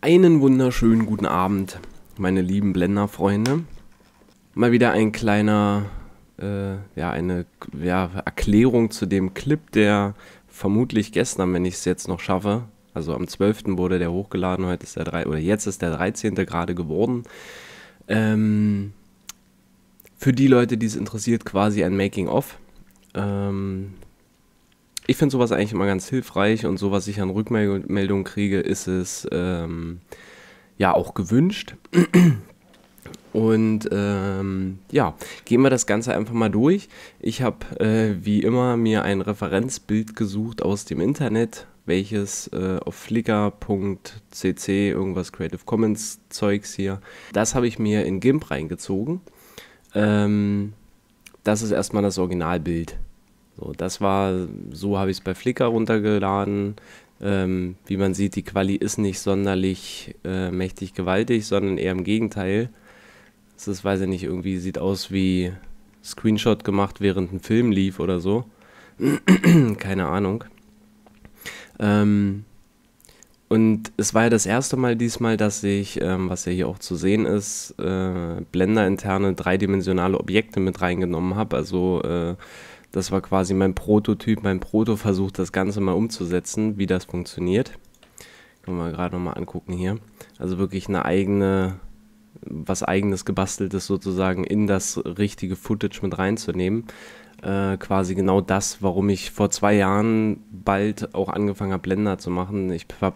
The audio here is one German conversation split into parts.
Einen wunderschönen guten Abend, meine lieben Blender-Freunde. Mal wieder ein kleiner, eine Erklärung zu dem Clip, der vermutlich gestern, wenn ich es jetzt noch schaffe, also am 12. wurde der hochgeladen, heute ist jetzt ist der 13. gerade geworden. Für die Leute, die es interessiert, quasi ein Making-of. Ich finde sowas eigentlich immer ganz hilfreich und so, was ich an Rückmeldungen kriege, ist es auch gewünscht. Und gehen wir das Ganze einfach mal durch. Ich habe wie immer mir ein Referenzbild gesucht aus dem Internet, welches auf flickr.cc irgendwas Creative Commons Zeugs hier. Das habe ich mir in GIMP reingezogen. Das ist erstmal das Originalbild. So habe ich es bei Flickr runtergeladen. Wie man sieht, die Quali ist nicht sonderlich mächtig gewaltig, sondern eher im Gegenteil. Es ist, weiß ich nicht, irgendwie sieht aus wie Screenshot gemacht, während ein Film lief oder so. Keine Ahnung. Und es war ja das erste Mal diesmal, dass ich, was ja hier auch zu sehen ist, Blender-interne dreidimensionale Objekte mit reingenommen habe. Also das war quasi mein Prototyp, mein Protoversuch, das Ganze mal umzusetzen, wie das funktioniert. Können wir gerade nochmal angucken hier. Also wirklich was eigenes gebasteltes sozusagen in das richtige Footage mit reinzunehmen. Quasi genau das, warum ich vor 2 Jahren bald auch angefangen habe, Blender zu machen. Ich habe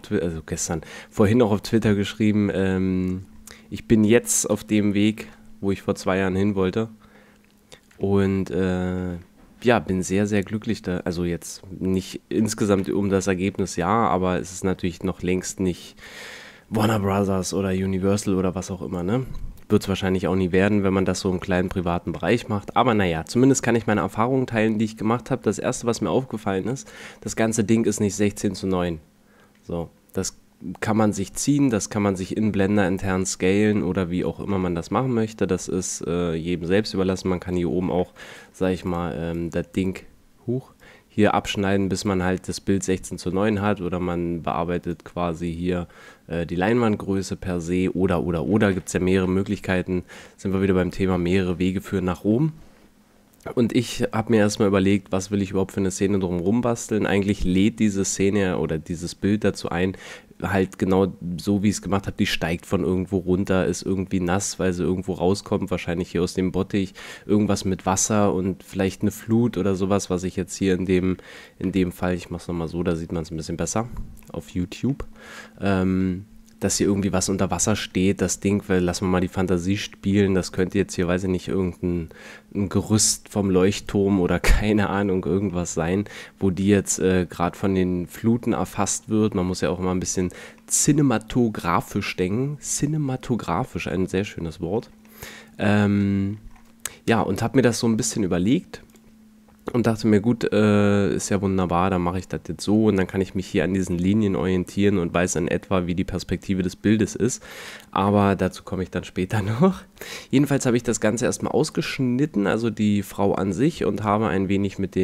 vorhin auch auf Twitter geschrieben, ich bin jetzt auf dem Weg, wo ich vor 2 Jahren hin wollte. Und bin sehr, sehr glücklich da. Also jetzt nicht insgesamt um das Ergebnis, ja, aber es ist natürlich noch längst nicht Warner Brothers oder Universal oder was auch immer, ne? Wird es wahrscheinlich auch nie werden, wenn man das so im kleinen privaten Bereich macht. Aber naja, zumindest kann ich meine Erfahrungen teilen, die ich gemacht habe. Das erste, was mir aufgefallen ist, das ganze Ding ist nicht 16:9. So, das kann man sich ziehen, das kann man sich in Blender intern scalen oder wie auch immer man das machen möchte. Das ist jedem selbst überlassen. Man kann hier oben auch, sag ich mal, das Ding hier abschneiden, bis man halt das Bild 16:9 hat, oder man bearbeitet quasi hier die Leinwandgröße per se oder gibt es ja mehrere Möglichkeiten. Sind wir wieder beim Thema, mehrere Wege führen nach Rom. Und ich habe mir erstmal überlegt, was will ich überhaupt für eine Szene drumherum basteln. Eigentlich lädt diese Szene oder dieses Bild dazu ein, halt genau so, wie ich es gemacht habe, die steigt von irgendwo runter, ist irgendwie nass, weil sie irgendwo rauskommt, wahrscheinlich hier aus dem Bottich, irgendwas mit Wasser und vielleicht eine Flut oder sowas, was ich jetzt hier in dem Fall, ich mache es nochmal so, da sieht man es ein bisschen besser auf YouTube, dass hier irgendwie was unter Wasser steht, das Ding, weil lassen wir mal die Fantasie spielen, das könnte jetzt hier, weiß ich nicht, ein Gerüst vom Leuchtturm oder keine Ahnung, irgendwas sein, wo die jetzt gerade von den Fluten erfasst wird. Man muss ja auch immer ein bisschen cinematografisch denken. Cinematografisch, ein sehr schönes Wort. Und habe mir das so ein bisschen überlegt und dachte mir, gut, ist ja wunderbar, dann mache ich das jetzt so und dann kann ich mich hier an diesen Linien orientieren und weiß in etwa, wie die Perspektive des Bildes ist. Aber dazu komme ich dann später noch. Jedenfalls habe ich das Ganze erstmal ausgeschnitten, also die Frau an sich, und habe ein wenig mit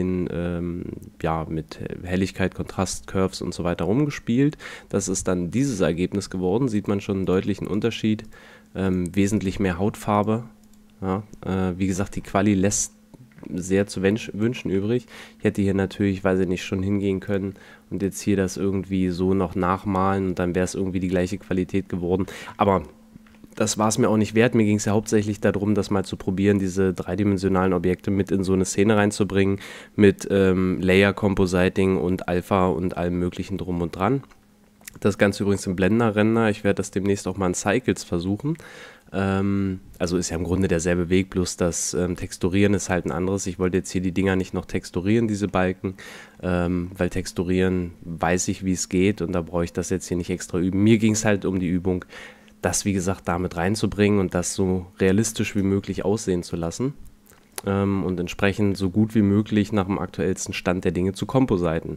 mit Helligkeit, Kontrast, Curves und so weiter rumgespielt. Das ist dann dieses Ergebnis geworden, sieht man schon einen deutlichen Unterschied, wesentlich mehr Hautfarbe. Ja, wie gesagt, die Quali lässt sehr zu wünschen übrig. Ich hätte hier natürlich, weiß ich nicht, schon hingehen können und jetzt hier das irgendwie so noch nachmalen und dann wäre es irgendwie die gleiche Qualität geworden. Aber das war es mir auch nicht wert. Mir ging es ja hauptsächlich darum, das mal zu probieren, diese dreidimensionalen Objekte mit in so eine Szene reinzubringen, mit Layer-Compositing und Alpha und allem möglichen drum und dran. Das Ganze übrigens im Blender-Render. Ich werde das demnächst auch mal in Cycles versuchen. Also ist ja im Grunde derselbe Weg, bloß das Texturieren ist halt ein anderes. Ich wollte jetzt hier die Dinger nicht noch texturieren, diese Balken, weil texturieren weiß ich, wie es geht, und da brauche ich das jetzt hier nicht extra üben. Mir ging es halt um die Übung, das wie gesagt damit reinzubringen und das so realistisch wie möglich aussehen zu lassen und entsprechend so gut wie möglich nach dem aktuellsten Stand der Dinge zu compositen.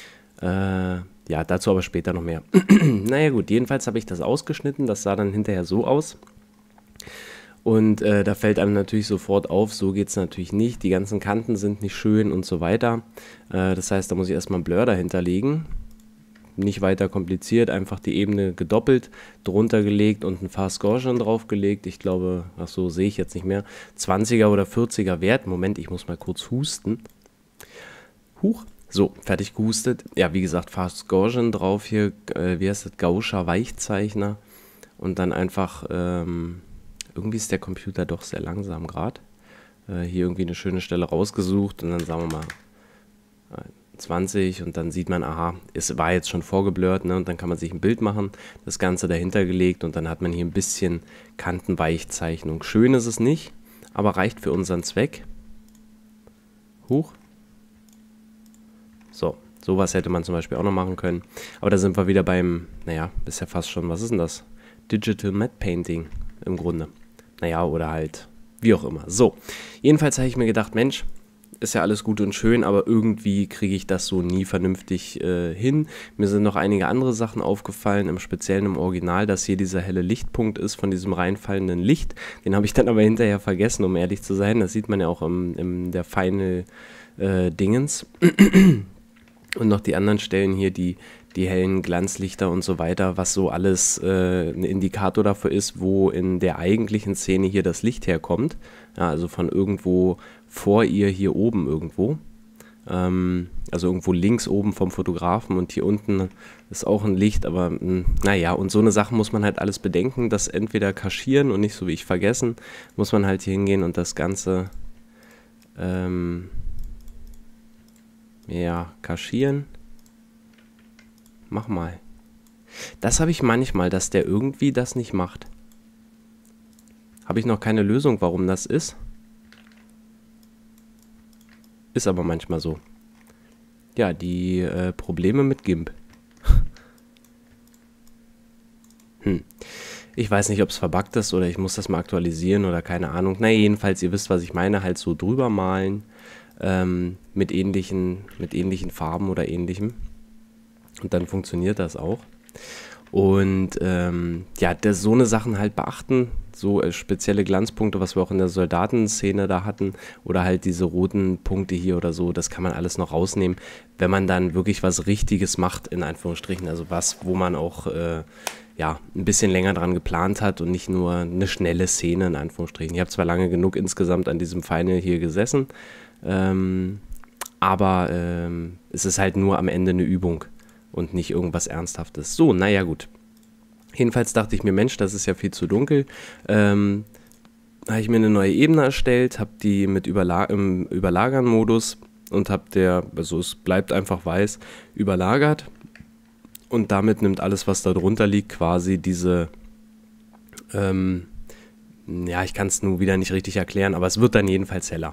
Dazu aber später noch mehr. Naja gut, jedenfalls habe ich das ausgeschnitten, das sah dann hinterher so aus. Und da fällt einem natürlich sofort auf, so geht es natürlich nicht, die ganzen Kanten sind nicht schön und so weiter. Das heißt, da muss ich erstmal ein Blur dahinter legen. nicht weiter kompliziert, einfach die Ebene gedoppelt, drunter gelegt und ein Fast Gaussian draufgelegt. Ich glaube, ach so, sehe ich jetzt nicht mehr, 20er oder 40er Wert. Moment, ich muss mal kurz husten. Huch. So, fertig gehustet. Ja, wie gesagt, Fast Gaussian drauf hier, wie heißt das, Gaußscher Weichzeichner. Und dann einfach, irgendwie ist der Computer doch sehr langsam gerade. Hier irgendwie eine schöne Stelle rausgesucht und dann sagen wir mal 20 und dann sieht man, aha, es war jetzt schon vorgeblurrt, ne? Und dann kann man sich ein Bild machen, das Ganze dahinter gelegt und dann hat man hier ein bisschen Kantenweichzeichnung. Schön ist es nicht, aber reicht für unseren Zweck. Huch. So, sowas hätte man zum Beispiel auch noch machen können. Aber da sind wir wieder beim, naja, ist ja fast schon, was ist denn das? Digital Matte Painting im Grunde. Naja, oder halt, wie auch immer. So, jedenfalls habe ich mir gedacht, Mensch, ist ja alles gut und schön, aber irgendwie kriege ich das so nie vernünftig hin. Mir sind noch einige andere Sachen aufgefallen, im Speziellen im Original, dass hier dieser helle Lichtpunkt ist von diesem reinfallenden Licht. Den habe ich dann aber hinterher vergessen, um ehrlich zu sein. Das sieht man ja auch in der Final Dingens. Und noch die anderen Stellen hier, die hellen Glanzlichter und so weiter, was so alles ein Indikator dafür ist, wo in der eigentlichen Szene hier das Licht herkommt. Ja, also von irgendwo vor ihr hier oben irgendwo. Also irgendwo links oben vom Fotografen und hier unten ist auch ein Licht, aber naja, und so eine Sache muss man halt alles bedenken, das entweder kaschieren und nicht so wie ich vergessen, muss man halt hier hingehen und das Ganze ja, kaschieren. Mach mal. Das habe ich manchmal, dass der irgendwie das nicht macht. Habe ich noch keine Lösung, warum das ist. Ist aber manchmal so. Ja, die Probleme mit GIMP. Ich weiß nicht, ob es verbuggt ist oder ich muss das mal aktualisieren oder keine Ahnung. Na, jedenfalls, ihr wisst, was ich meine. Halt so drüber malen. Mit ähnlichen Farben oder ähnlichem. Und dann funktioniert das auch. Und ja, so eine Sachen halt beachten. So spezielle Glanzpunkte, was wir auch in der Soldatenszene da hatten. Oder halt diese roten Punkte hier oder so. Das kann man alles noch rausnehmen, wenn man dann wirklich was Richtiges macht, in Anführungsstrichen. Also was, wo man auch ja, ein bisschen länger dran geplant hat und nicht nur eine schnelle Szene, in Anführungsstrichen. Ich habe zwar lange genug insgesamt an diesem Final hier gesessen. Aber es ist halt nur am Ende eine Übung und nicht irgendwas Ernsthaftes. So, naja gut. Jedenfalls dachte ich mir, Mensch, das ist ja viel zu dunkel. Habe ich mir eine neue Ebene erstellt, habe die mit im Überlagern-Modus und habe also es bleibt einfach weiß, überlagert. Und damit nimmt alles, was da drunter liegt, quasi diese ja, ich kann es nun wieder nicht richtig erklären, aber es wird dann jedenfalls heller.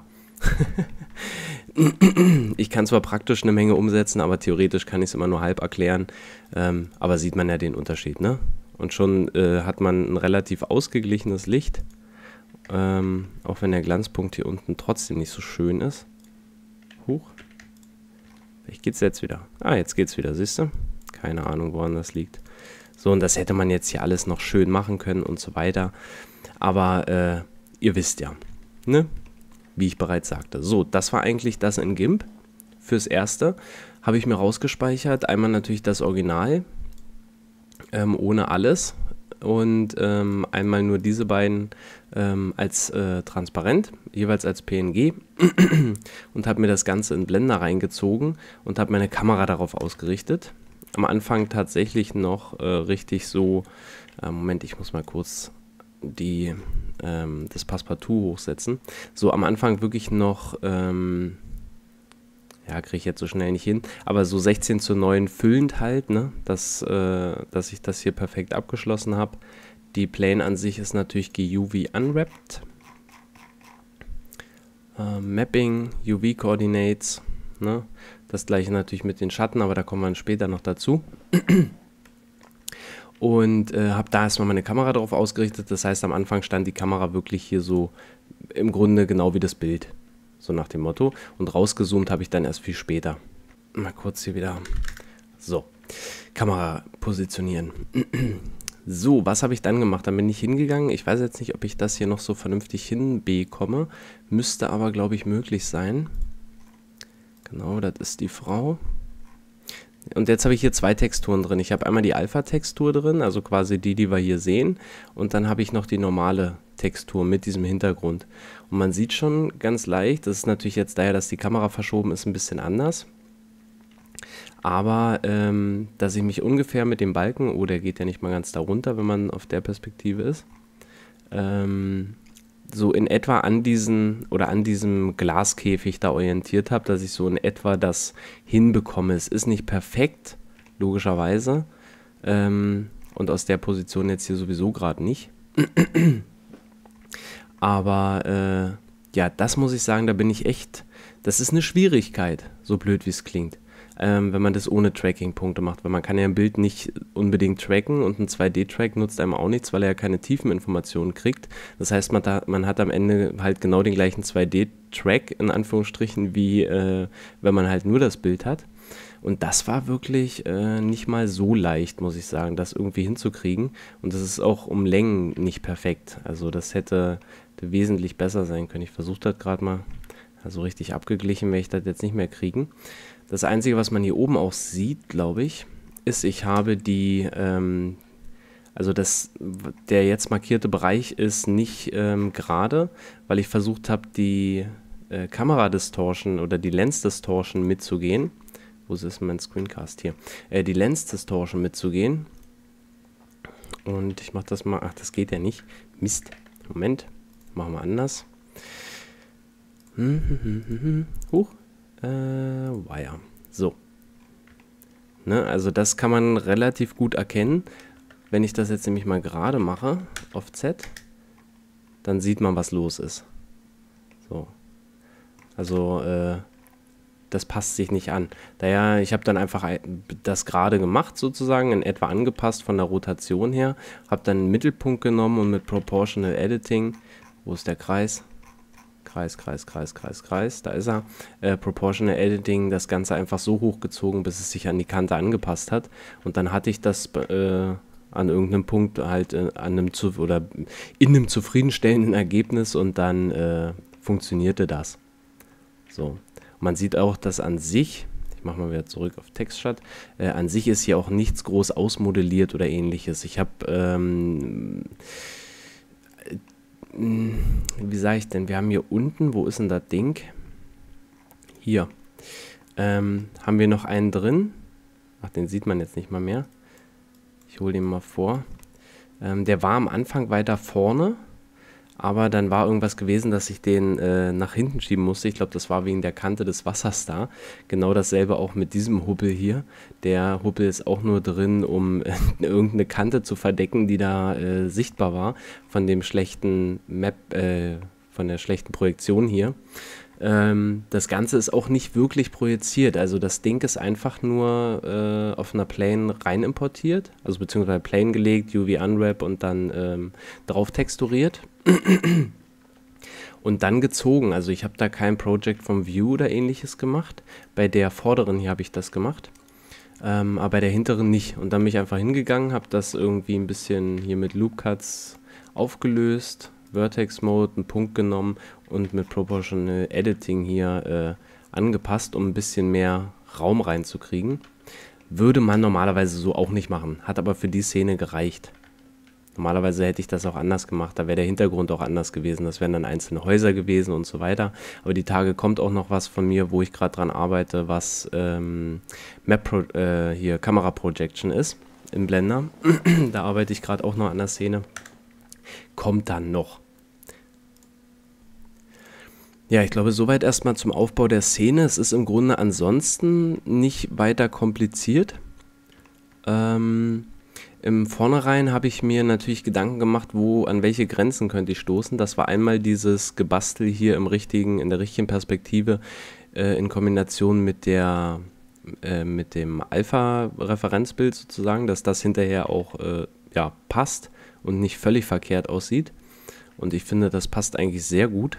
Ich kann zwar praktisch eine Menge umsetzen, aber theoretisch kann ich es immer nur halb erklären. Aber sieht man ja den Unterschied, ne? Und schon hat man ein relativ ausgeglichenes Licht. Auch wenn der Glanzpunkt hier unten trotzdem nicht so schön ist. Huch. Vielleicht geht's jetzt wieder. Ah, jetzt geht's wieder, siehst du? Keine Ahnung, woran das liegt. So, und das hätte man jetzt hier alles noch schön machen können und so weiter. Aber ihr wisst ja, ne? Wie ich bereits sagte. So, das war eigentlich das in GIMP. Fürs Erste habe ich mir rausgespeichert. Einmal natürlich das Original, ohne alles. Und einmal nur diese beiden als transparent, jeweils als PNG. Und habe mir das Ganze in Blender reingezogen und habe meine Kamera darauf ausgerichtet. Am Anfang tatsächlich noch richtig so, Moment, ich muss mal kurz das Passepartout hochsetzen. So am Anfang wirklich noch, ja, kriege ich jetzt so schnell nicht hin, aber so 16:9 füllend halt, ne, dass ich das hier perfekt abgeschlossen habe. Die Plane an sich ist natürlich GUV unwrapped. Mapping, UV Coordinates, ne, das gleiche natürlich mit den Schatten, aber da kommen wir dann später noch dazu. Und habe da erstmal meine Kamera drauf ausgerichtet. Das heißt, am Anfang stand die Kamera wirklich hier so im Grunde genau wie das Bild. So nach dem Motto. Und rausgezoomt habe ich dann erst viel später. Mal kurz hier wieder. So, Kamera positionieren. So, was habe ich dann gemacht? Dann bin ich hingegangen. Ich weiß jetzt nicht, ob ich das hier noch so vernünftig hinbekomme. Müsste aber, glaube ich, möglich sein. Genau, das ist die Frau. Und jetzt habe ich hier zwei Texturen drin. Ich habe einmal die Alpha-Textur drin, also quasi die wir hier sehen. Und dann habe ich noch die normale Textur mit diesem Hintergrund. Und man sieht schon ganz leicht, das ist natürlich jetzt daher, dass die Kamera verschoben ist, ein bisschen anders. Aber dass ich mich ungefähr mit dem Balken, oh, der geht ja nicht mal ganz da runter, wenn man auf der Perspektive ist, so in etwa an diesem Glaskäfig da orientiert habe, dass ich so in etwa das hinbekomme. Es ist nicht perfekt, logischerweise, und aus der Position jetzt hier sowieso gerade nicht. Aber ja, das muss ich sagen, da bin ich echt, das ist eine Schwierigkeit, so blöd wie es klingt. Wenn man das ohne Tracking-Punkte macht, weil man kann ja ein Bild nicht unbedingt tracken und ein 2D-Track nutzt einem auch nichts, weil er ja keine Tiefeninformationen kriegt. Das heißt, man hat am Ende halt genau den gleichen 2D-Track, in Anführungsstrichen, wie wenn man halt nur das Bild hat. Und das war wirklich nicht mal so leicht, muss ich sagen, das irgendwie hinzukriegen. Und das ist auch um Längen nicht perfekt. Also das hätte wesentlich besser sein können. Ich versuche das gerade mal, also richtig abgeglichen werde ich das jetzt nicht mehr kriegen. Das Einzige, was man hier oben auch sieht, glaube ich, ist, ich habe die, also der jetzt markierte Bereich ist nicht gerade, weil ich versucht habe, die Kamera-Distortion oder die Lens-Distortion mitzugehen. Wo ist mein Screencast hier? Die Lens-Distortion mitzugehen. Und ich mache das mal, ach, das geht ja nicht. Mist. Moment, machen wir anders. Huch. Wire. So. Ne, also das kann man relativ gut erkennen. Wenn ich das jetzt nämlich mal gerade mache, auf Z, dann sieht man, was los ist. So. Also, das passt sich nicht an. Daher, ich habe dann einfach das gerade gemacht, sozusagen, in etwa angepasst von der Rotation her. Habe dann einen Mittelpunkt genommen und mit Proportional Editing, wo ist der Kreis? Kreis, da ist er. Proportional Editing, das Ganze einfach so hochgezogen, bis es sich an die Kante angepasst hat. Und dann hatte ich das an irgendeinem Punkt halt in einem zufriedenstellenden Ergebnis und dann funktionierte das. So. Man sieht auch, dass an sich, ich mache mal wieder zurück auf Textchat, an sich ist hier auch nichts groß ausmodelliert oder ähnliches. Ich habe wie sage ich denn, wir haben hier unten, wo ist denn das Ding? Hier. Haben wir noch einen drin. Ach, den sieht man jetzt nicht mal mehr. Ich hole den mal vor. Der war am Anfang weiter vorne, aber dann war irgendwas gewesen, dass ich den nach hinten schieben musste. Ich glaube, das war wegen der Kante des Wassers da. Genau dasselbe auch mit diesem Hubbel hier. Der Hubbel ist auch nur drin, um irgendeine Kante zu verdecken, die da sichtbar war von dem schlechten von der schlechten Projektion hier. Das Ganze ist auch nicht wirklich projiziert. Also das Ding ist einfach nur auf einer Plane rein importiert, also beziehungsweise Plane gelegt, UV Unwrap und dann drauf texturiert. Und dann gezogen. Also ich habe da kein Project from View oder ähnliches gemacht. Bei der vorderen hier habe ich das gemacht. Aber bei der hinteren nicht. Und dann bin ich einfach hingegangen, habe das irgendwie ein bisschen hier mit Loop Cuts aufgelöst, Vertex Mode, einen Punkt genommen und mit Proportional Editing hier angepasst, um ein bisschen mehr Raum reinzukriegen. Würde man normalerweise so auch nicht machen. Hat aber für die Szene gereicht. Normalerweise hätte ich das auch anders gemacht, da wäre der Hintergrund auch anders gewesen, das wären dann einzelne Häuser gewesen und so weiter. Aber die Tage kommt auch noch was von mir, wo ich gerade dran arbeite, was hier Kamera Projection ist im Blender. Da arbeite ich gerade auch noch an der Szene. Kommt dann noch. Ja, ich glaube, soweit erstmal zum Aufbau der Szene. Es ist im Grunde ansonsten nicht weiter kompliziert. Im Vornherein habe ich mir natürlich Gedanken gemacht, an welche Grenzen könnte ich stoßen. Das war einmal dieses Gebastel hier in der richtigen Perspektive in Kombination mit dem Alpha-Referenzbild sozusagen, dass das hinterher auch ja, passt und nicht völlig verkehrt aussieht. Und ich finde, das passt eigentlich sehr gut.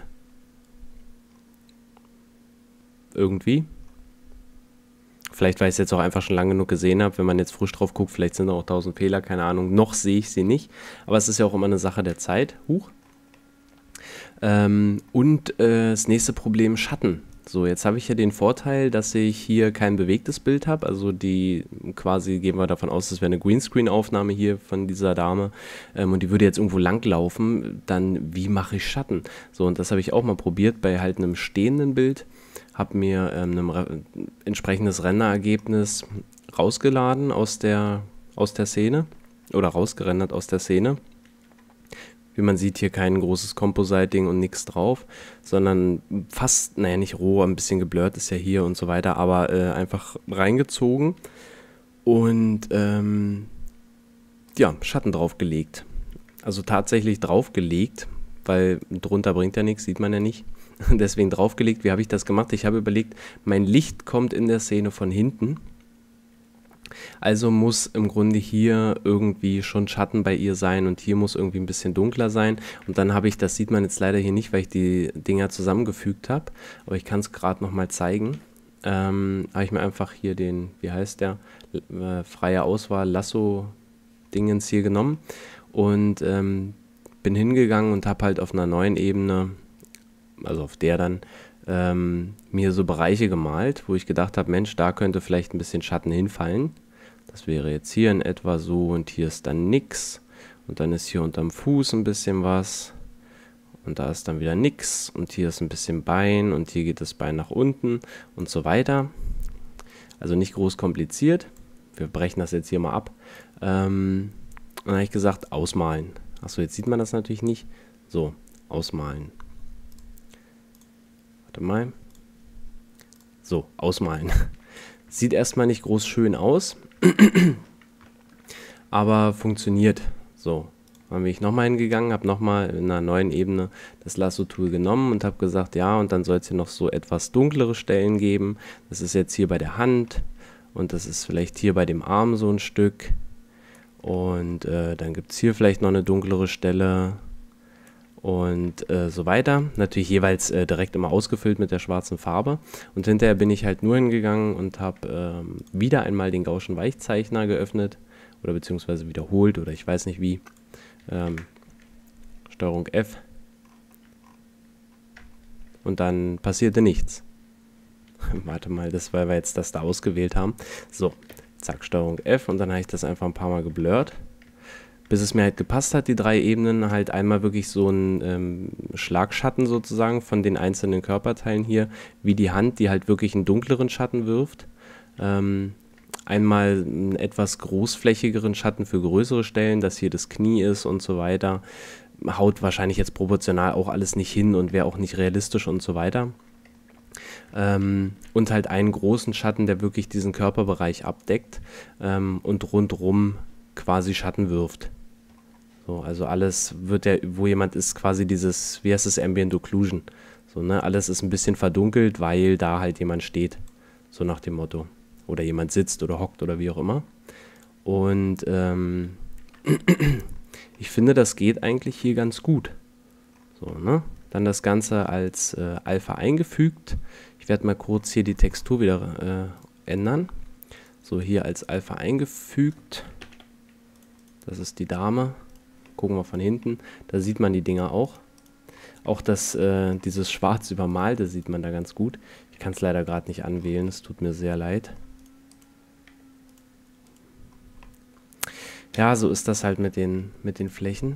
Irgendwie. Vielleicht, weil ich es jetzt auch einfach schon lange genug gesehen habe. Wenn man jetzt frisch drauf guckt, vielleicht sind da auch 1000 Fehler, keine Ahnung. Noch sehe ich sie nicht. Aber es ist ja auch immer eine Sache der Zeit. Huch. Und das nächste Problem, Schatten. So, jetzt habe ich ja den Vorteil, dass ich hier kein bewegtes Bild habe. Also die quasi, gehen wir davon aus, das wäre eine Greenscreen-Aufnahme hier von dieser Dame. Und die würde jetzt irgendwo langlaufen. Dann, wie mache ich Schatten? So, und das habe ich auch mal probiert bei halt einem stehenden Bild. Habe mir ein entsprechendes Renderergebnis rausgeladen aus der Szene. Oder rausgerendert aus der Szene. Wie man sieht, hier kein großes Compositing und nichts drauf, sondern fast, naja, nicht roh, ein bisschen geblurrt ist ja hier und so weiter, aber einfach reingezogen und ja, Schatten draufgelegt. Also tatsächlich draufgelegt, weil drunter bringt ja nichts, sieht man ja nicht. Deswegen draufgelegt. Wie habe ich das gemacht? Ich habe überlegt, mein Licht kommt in der Szene von hinten. Also muss im Grunde hier irgendwie schon Schatten bei ihr sein und hier muss irgendwie ein bisschen dunkler sein. Und dann habe ich, das sieht man jetzt leider hier nicht, weil ich die Dinger zusammengefügt habe, aber ich kann es gerade nochmal zeigen. Habe ich mir einfach hier den, wie heißt der, freie Auswahl, Lasso-Dingens hier genommen und bin hingegangen und habe halt auf einer neuen Ebene, also auf der dann, mir so Bereiche gemalt, wo ich gedacht habe, Mensch, da könnte vielleicht ein bisschen Schatten hinfallen. Das wäre jetzt hier in etwa so und hier ist dann nix. Und dann ist hier unterm Fuß ein bisschen was. Und da ist dann wieder nix. Und hier ist ein bisschen Bein und hier geht das Bein nach unten und so weiter. Also nicht groß kompliziert. Wir brechen das jetzt hier mal ab. Und dann habe ich gesagt, ausmalen. Achso, jetzt sieht man das natürlich nicht. So, ausmalen. Warte mal. So, ausmalen. Sieht erstmal nicht groß schön aus, aber funktioniert. So, dann bin ich nochmal hingegangen, habe nochmal in einer neuen Ebene das Lasso-Tool genommen und habe gesagt, ja, und dann soll es hier noch so etwas dunklere Stellen geben. Das ist jetzt hier bei der Hand und das ist vielleicht hier bei dem Arm so ein Stück. Und dann gibt es hier vielleicht noch eine dunklere Stelle. Und so weiter. Natürlich jeweils direkt immer ausgefüllt mit der schwarzen Farbe. Und hinterher bin ich halt nur hingegangen und habe wieder einmal den Gaußschen Weichzeichner geöffnet oder beziehungsweise wiederholt oder ich weiß nicht wie. Steuerung F. Und dann passierte nichts. Warte mal, das war, weil wir jetzt das da ausgewählt haben. So, zack, Steuerung F und dann habe ich das einfach ein paar Mal geblurrt. Bis es mir halt gepasst hat, die drei Ebenen, halt einmal wirklich so ein Schlagschatten sozusagen von den einzelnen Körperteilen hier, wie die Hand, die halt wirklich einen dunkleren Schatten wirft. Einmal einen etwas großflächigeren Schatten für größere Stellen, dass hier das Knie ist und so weiter. Haut wahrscheinlich jetzt proportional auch alles nicht hin und wäre auch nicht realistisch und so weiter. Und halt einen großen Schatten, der wirklich diesen Körperbereich abdeckt und rundrum quasi Schatten wirft. So, also alles wird ja, wo jemand ist, quasi dieses, wie heißt es, Ambient Occlusion. So, ne, alles ist ein bisschen verdunkelt, weil da halt jemand steht. So nach dem Motto. Oder jemand sitzt oder hockt oder wie auch immer. Und ich finde, das geht eigentlich hier ganz gut. So, ne? Dann das Ganze als Alpha eingefügt. Ich werde mal kurz hier die Textur wieder ändern. So, hier als Alpha eingefügt. Das ist die Dame. Gucken wir von hinten. Da sieht man die Dinger auch. Auch das, dieses schwarz übermalte sieht man da ganz gut. Ich kann es leider gerade nicht anwählen. Es tut mir sehr leid. Ja, so ist das halt mit den Flächen.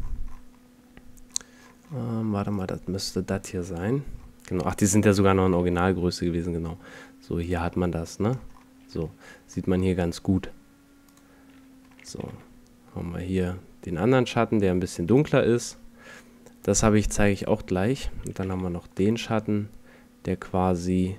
Warte mal, das müsste das hier sein. Genau, ach, die sind ja sogar noch in Originalgröße gewesen, genau. So, hier hat man das, ne? So, sieht man hier ganz gut. So, haben wir hier den anderen Schatten, der ein bisschen dunkler ist. Das zeige ich auch gleich. Und dann haben wir noch den Schatten, der quasi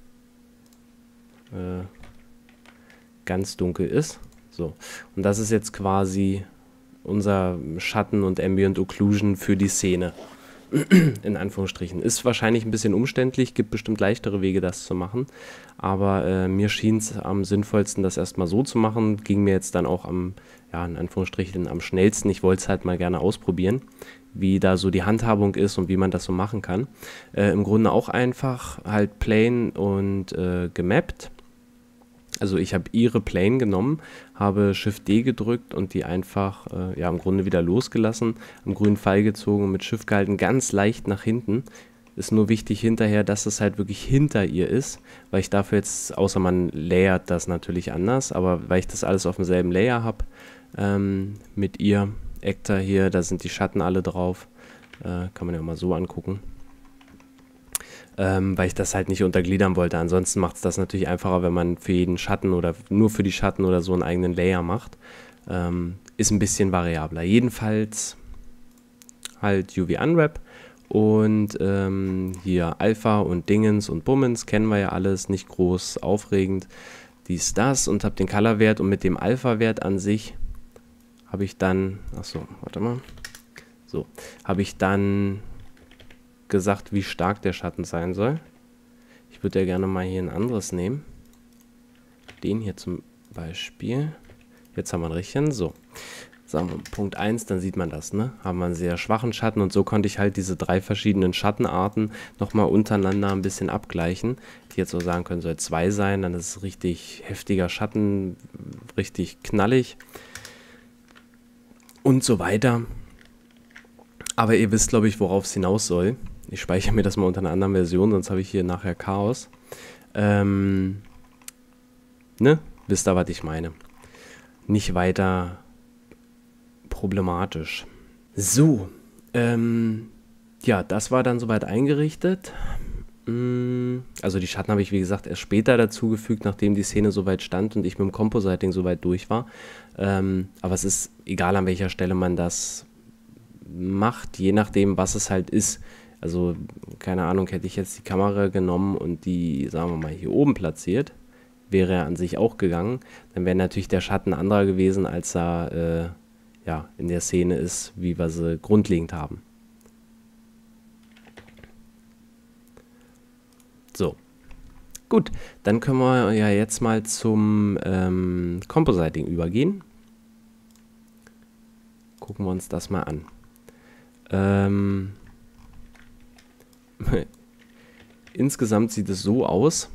ganz dunkel ist. So, und das ist jetzt quasi unser Schatten und Ambient Occlusion für die Szene. In Anführungsstrichen. Ist wahrscheinlich ein bisschen umständlich, gibt bestimmt leichtere Wege, das zu machen. Aber mir schien es am sinnvollsten, das erstmal so zu machen. Ging mir jetzt dann auch in Anführungsstrichen am schnellsten. Ich wollte es halt mal gerne ausprobieren, wie da so die Handhabung ist und wie man das so machen kann. Im Grunde auch einfach halt plain und gemappt. Also ich habe ihre Plane genommen, habe Shift D gedrückt und die einfach im Grunde wieder losgelassen, am grünen Pfeil gezogen und mit Shift gehalten, ganz leicht nach hinten Ist nur wichtig hinterher, dass es halt wirklich hinter ihr ist, weil ich dafür jetzt, außer man layert das natürlich anders, aber weil ich das alles auf demselben Layer habe, mit ihr, Actor hier, da sind die Schatten alle drauf, kann man ja mal so angucken. Weil ich das halt nicht untergliedern wollte. Ansonsten macht es das natürlich einfacher, wenn man für jeden Schatten oder nur für die Schatten oder so einen eigenen Layer macht. Ist ein bisschen variabler. Jedenfalls halt UV Unwrap und hier Alpha und Dingens und Bummens kennen wir ja alles, nicht groß aufregend. Dies, das und habe den Color-Wert und mit dem Alpha-Wert an sich habe ich dann, achso, warte mal, so, habe ich dann gesagt, wie stark der Schatten sein soll. Ich würde ja gerne mal hier ein anderes nehmen. Den hier zum Beispiel. Jetzt haben wir einen richtigen. So, sagen wir Punkt 1, dann sieht man das, ne? Haben wir einen sehr schwachen Schatten und so konnte ich halt diese 3 verschiedenen Schattenarten nochmal untereinander ein bisschen abgleichen. Die jetzt so sagen können, soll 2 sein, dann ist es richtig heftiger Schatten, richtig knallig und so weiter. Aber ihr wisst, glaube ich, worauf es hinaus soll. Ich speichere mir das mal unter einer anderen Version, sonst habe ich hier nachher Chaos. Ne? Wisst ihr, was ich meine? Nicht weiter problematisch. So, ja, das war dann soweit eingerichtet. Also die Schatten habe ich, wie gesagt, erst später dazugefügt, nachdem die Szene soweit stand und ich mit dem Compositing soweit durch war. Aber es ist egal, an welcher Stelle man das macht, je nachdem, was es halt ist. Also, keine Ahnung, hätte ich jetzt die Kamera genommen und die, sagen wir mal, hier oben platziert, wäre er an sich auch gegangen, dann wäre natürlich der Schatten anderer gewesen, als er ja, in der Szene ist, wie wir sie grundlegend haben. So, gut, dann können wir ja jetzt mal zum Compositing übergehen. Gucken wir uns das mal an. Insgesamt sieht es so aus.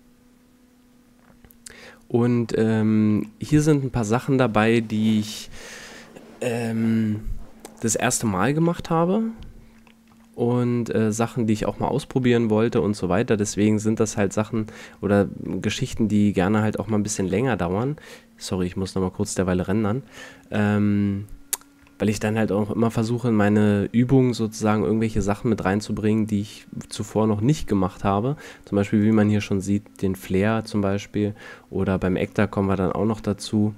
Und hier sind ein paar Sachen dabei, die ich das erste Mal gemacht habe. Und Sachen, die ich auch mal ausprobieren wollte und so weiter. Deswegen sind das halt Sachen oder Geschichten, die gerne halt auch mal ein bisschen länger dauern. Sorry, ich muss noch mal kurz derweil rendern. Weil ich dann halt auch immer versuche, in meine Übungen sozusagen irgendwelche Sachen mit reinzubringen, die ich zuvor noch nicht gemacht habe. Zum Beispiel, wie man hier schon sieht, den Flare zum Beispiel. Oder beim Actor kommen wir dann auch noch dazu.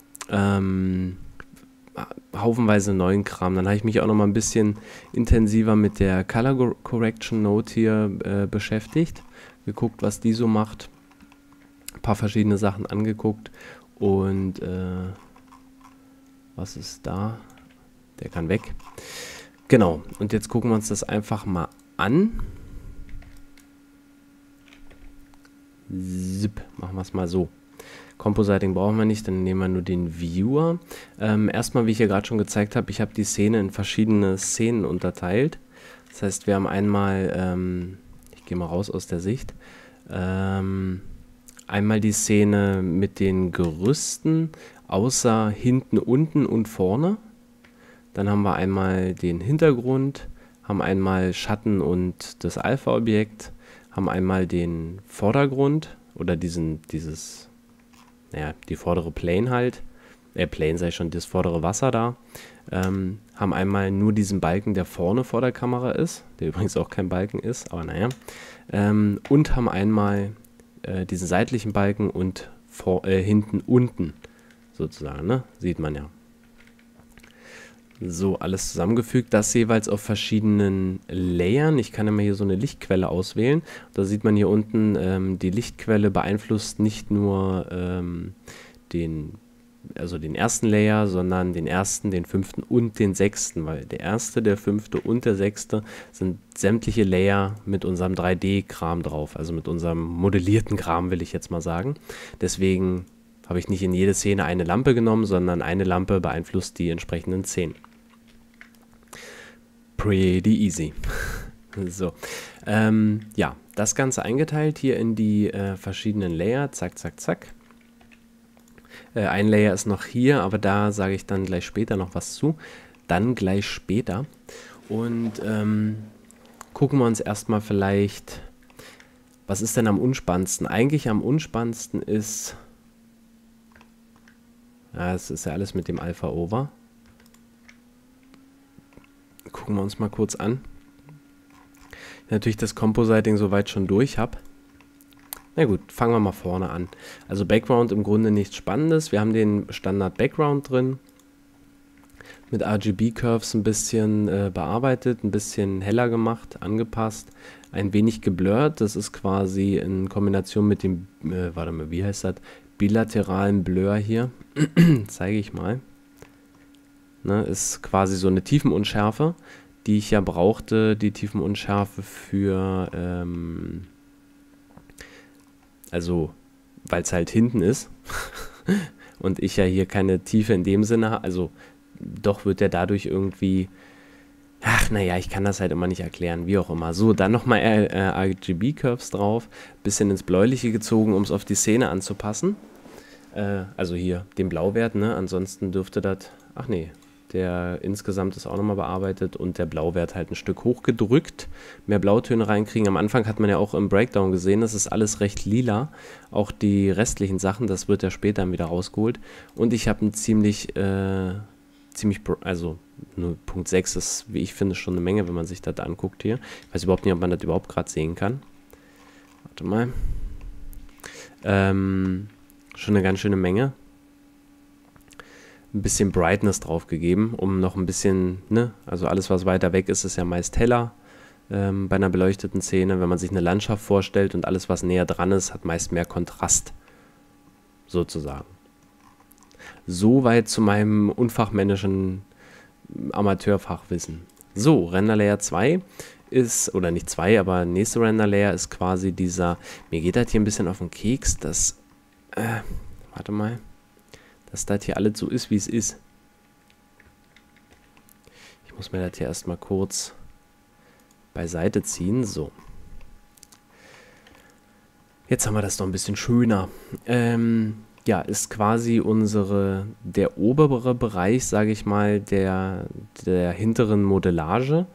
Haufenweise neuen Kram. Dann habe ich mich auch noch mal ein bisschen intensiver mit der Color Correction Note hier beschäftigt. Geguckt, was die so macht. Ein paar verschiedene Sachen angeguckt. Und was ist da? Der kann weg. Genau, und jetzt gucken wir uns das einfach mal an. Zip, machen wir es mal so. Compositing brauchen wir nicht, dann nehmen wir nur den Viewer. Erstmal, wie ich ja gerade schon gezeigt habe, ich habe die Szene in verschiedene Szenen unterteilt. Das heißt, wir haben einmal, ich gehe mal raus aus der Sicht, einmal die Szene mit den Gerüsten, außer hinten, unten und vorne. Dann haben wir einmal den Hintergrund, haben einmal Schatten und das Alpha-Objekt, haben einmal den Vordergrund oder naja, die vordere Plane halt, Plane sei schon, das vordere Wasser da, haben einmal nur diesen Balken, der vorne vor der Kamera ist, der übrigens auch kein Balken ist, aber naja, und haben einmal diesen seitlichen Balken und hinten unten sozusagen, ne? Sieht man ja. So, alles zusammengefügt, das jeweils auf verschiedenen Layern. Ich kann ja mal hier so eine Lichtquelle auswählen. Da sieht man hier unten, die Lichtquelle beeinflusst nicht nur den ersten Layer, sondern den ersten, den fünften und den sechsten, weil der erste, der fünfte und der sechste sind sämtliche Layer mit unserem 3D-Kram drauf, also mit unserem modellierten Kram, will ich jetzt mal sagen. Deswegen habe ich nicht in jede Szene eine Lampe genommen, sondern eine Lampe beeinflusst die entsprechenden Szenen. Pretty easy. So, ja, das Ganze eingeteilt hier in die verschiedenen Layer, zack, zack, zack. Ein Layer ist noch hier, aber da sage ich dann gleich später noch was zu. Dann gleich später. Und gucken wir uns erstmal vielleicht, was ist denn am unspannendsten? Eigentlich am unspannendsten ist, ja, es ist ja alles mit dem Alpha Over. Gucken wir uns mal kurz an. Natürlich das Compositing soweit schon durch habe. Na gut, fangen wir mal vorne an. Also Background im Grunde nichts Spannendes. Wir haben den Standard Background drin. Mit RGB-Curves ein bisschen bearbeitet, ein bisschen heller gemacht, angepasst. Ein wenig geblurrt. Das ist quasi in Kombination mit dem, warte mal, wie heißt das? Bilateralen Blur hier. Zeige ich mal. Ne, ist quasi so eine Tiefenunschärfe, die ich ja brauchte, die Tiefenunschärfe für, also, weil es halt hinten ist und ich ja hier keine Tiefe in dem Sinne habe, also doch wird der dadurch irgendwie, ach naja, ich kann das halt immer nicht erklären, wie auch immer. So, dann nochmal RGB-Curves drauf, bisschen ins Bläuliche gezogen, um es auf die Szene anzupassen. Also hier den Blauwert, ne, ansonsten dürfte das, ach nee, der insgesamt ist auch nochmal bearbeitet und der Blauwert halt ein Stück hochgedrückt, mehr Blautöne reinkriegen. Am Anfang hat man ja auch im Breakdown gesehen, das ist alles recht lila, auch die restlichen Sachen, das wird ja später dann wieder rausgeholt. Und ich habe ein also nur Punkt 6 ist, wie ich finde, schon eine Menge, wenn man sich das anguckt hier. Ich weiß überhaupt nicht, ob man das überhaupt gerade sehen kann. Warte mal. Schon eine ganz schöne Menge. Ein bisschen Brightness drauf gegeben, um noch ein bisschen, ne, also alles, was weiter weg ist, ist ja meist heller bei einer beleuchteten Szene. Wenn man sich eine Landschaft vorstellt und alles, was näher dran ist, hat meist mehr Kontrast, sozusagen. Soweit zu meinem unfachmännischen Amateurfachwissen. So, Render Layer 2 ist, oder nicht 2, aber nächste Render Layer ist quasi dieser, mir geht das hier ein bisschen auf den Keks, dass, warte mal, dass das hier alles so ist, wie es ist. Ich muss mir das hier erstmal kurz beiseite ziehen. So. Jetzt haben wir das noch ein bisschen schöner. Ja, ist quasi der obere Bereich, sage ich mal, der hinteren Modellage.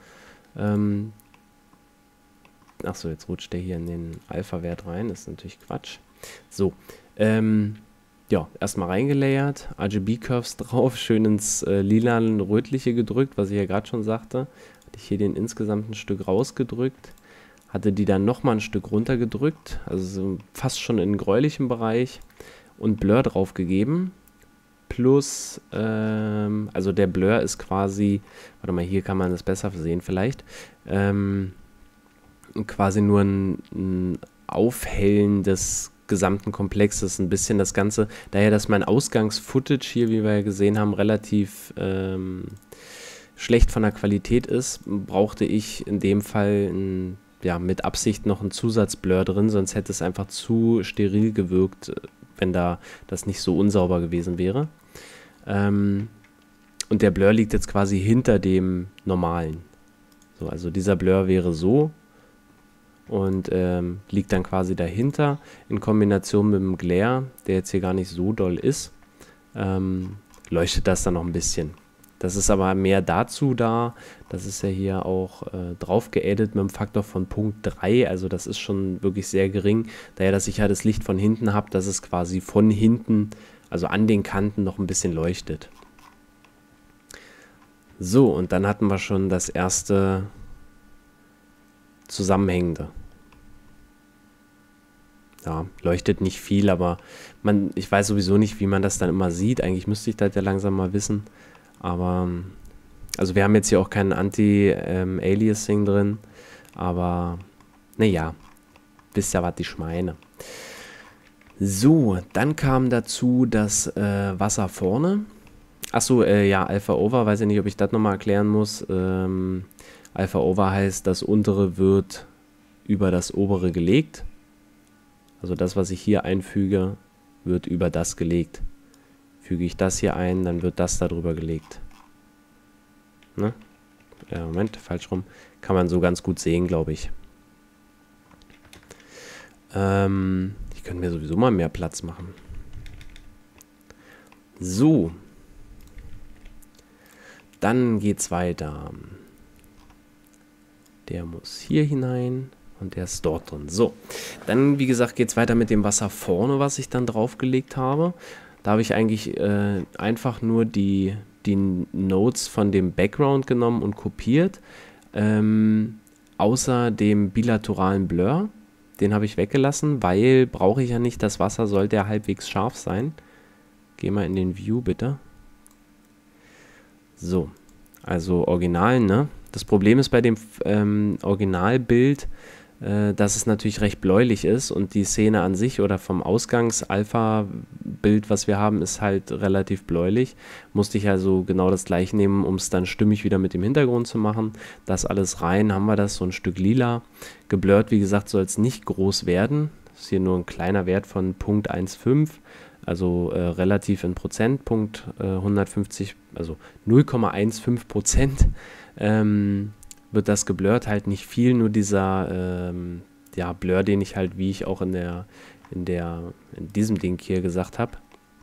Achso, jetzt rutscht der hier in den Alpha-Wert rein. Das ist natürlich Quatsch. So, ja, erstmal reingelayert, RGB-Curves drauf, schön ins lila-rötliche gedrückt, was ich ja gerade schon sagte. Hatte ich hier den insgesamt ein Stück rausgedrückt, hatte die dann nochmal ein Stück runtergedrückt, also so fast schon in gräulichem Bereich und Blur drauf gegeben. Plus, also der Blur ist quasi, warte mal, hier kann man das besser sehen vielleicht, quasi nur ein Aufhellen des gesamten Komplexes, ein bisschen das Ganze, daher, dass mein Ausgangsfootage hier, wie wir ja gesehen haben, relativ schlecht von der Qualität ist, brauchte ich in dem Fall ja, mit Absicht noch einen Zusatzblur drin, sonst hätte es einfach zu steril gewirkt, wenn da das nicht so unsauber gewesen wäre. Und der Blur liegt jetzt quasi hinter dem normalen. So, also dieser Blur wäre so und liegt dann quasi dahinter in Kombination mit dem Glare, der jetzt hier gar nicht so doll ist, leuchtet das dann noch ein bisschen. Das ist aber mehr dazu da, das ist ja hier auch drauf geaddet mit einem Faktor von Punkt 3, also das ist schon wirklich sehr gering, daher, dass ich ja das Licht von hinten habe, dass es quasi von hinten, also an den Kanten noch ein bisschen leuchtet. So, und dann hatten wir schon das erste Zusammenhängende. Ja, leuchtet nicht viel, aber ich weiß sowieso nicht, wie man das dann immer sieht. Eigentlich müsste ich das ja langsam mal wissen. Aber, also wir haben jetzt hier auch kein Anti-Aliasing drin. Aber, naja, wisst ja, was ich meine. So, dann kam dazu das Wasser vorne. Achso, ja, Alpha Over, weiß ich nicht, ob ich das nochmal erklären muss. Alpha Over heißt, das untere wird über das obere gelegt. Also das, was ich hier einfüge, wird über das gelegt. Füge ich das hier ein, dann wird das darüber gelegt. Ne? Moment, falsch rum. Kann man so ganz gut sehen, glaube ich. Ich könnte mir sowieso mal mehr Platz machen. So. Dann geht's weiter. Der muss hier hinein und der ist dort drin. So, dann wie gesagt geht es weiter mit dem Wasser vorne, was ich dann draufgelegt habe. Da habe ich eigentlich einfach nur die Nodes von dem Background genommen und kopiert. Außer dem bilateralen Blur. Den habe ich weggelassen, weil brauche ich ja nicht. Das Wasser sollte ja halbwegs scharf sein. Geh mal in den View bitte. So, also Original, ne? Das Problem ist bei dem Originalbild, dass es natürlich recht bläulich ist und die Szene an sich oder vom Ausgangs-Alpha-Bild, was wir haben, ist halt relativ bläulich. Musste ich also genau das gleiche nehmen, um es dann stimmig wieder mit dem Hintergrund zu machen. Das alles rein, haben wir das, so ein Stück lila. Geblurrt, wie gesagt, soll es nicht groß werden. Das ist hier nur ein kleiner Wert von 0,15, also relativ in Prozentpunkt 150, also 0,15%. Wird das geblurrt, halt nicht viel, nur dieser ja, Blur, den ich halt, wie ich auch in diesem Ding hier gesagt habe,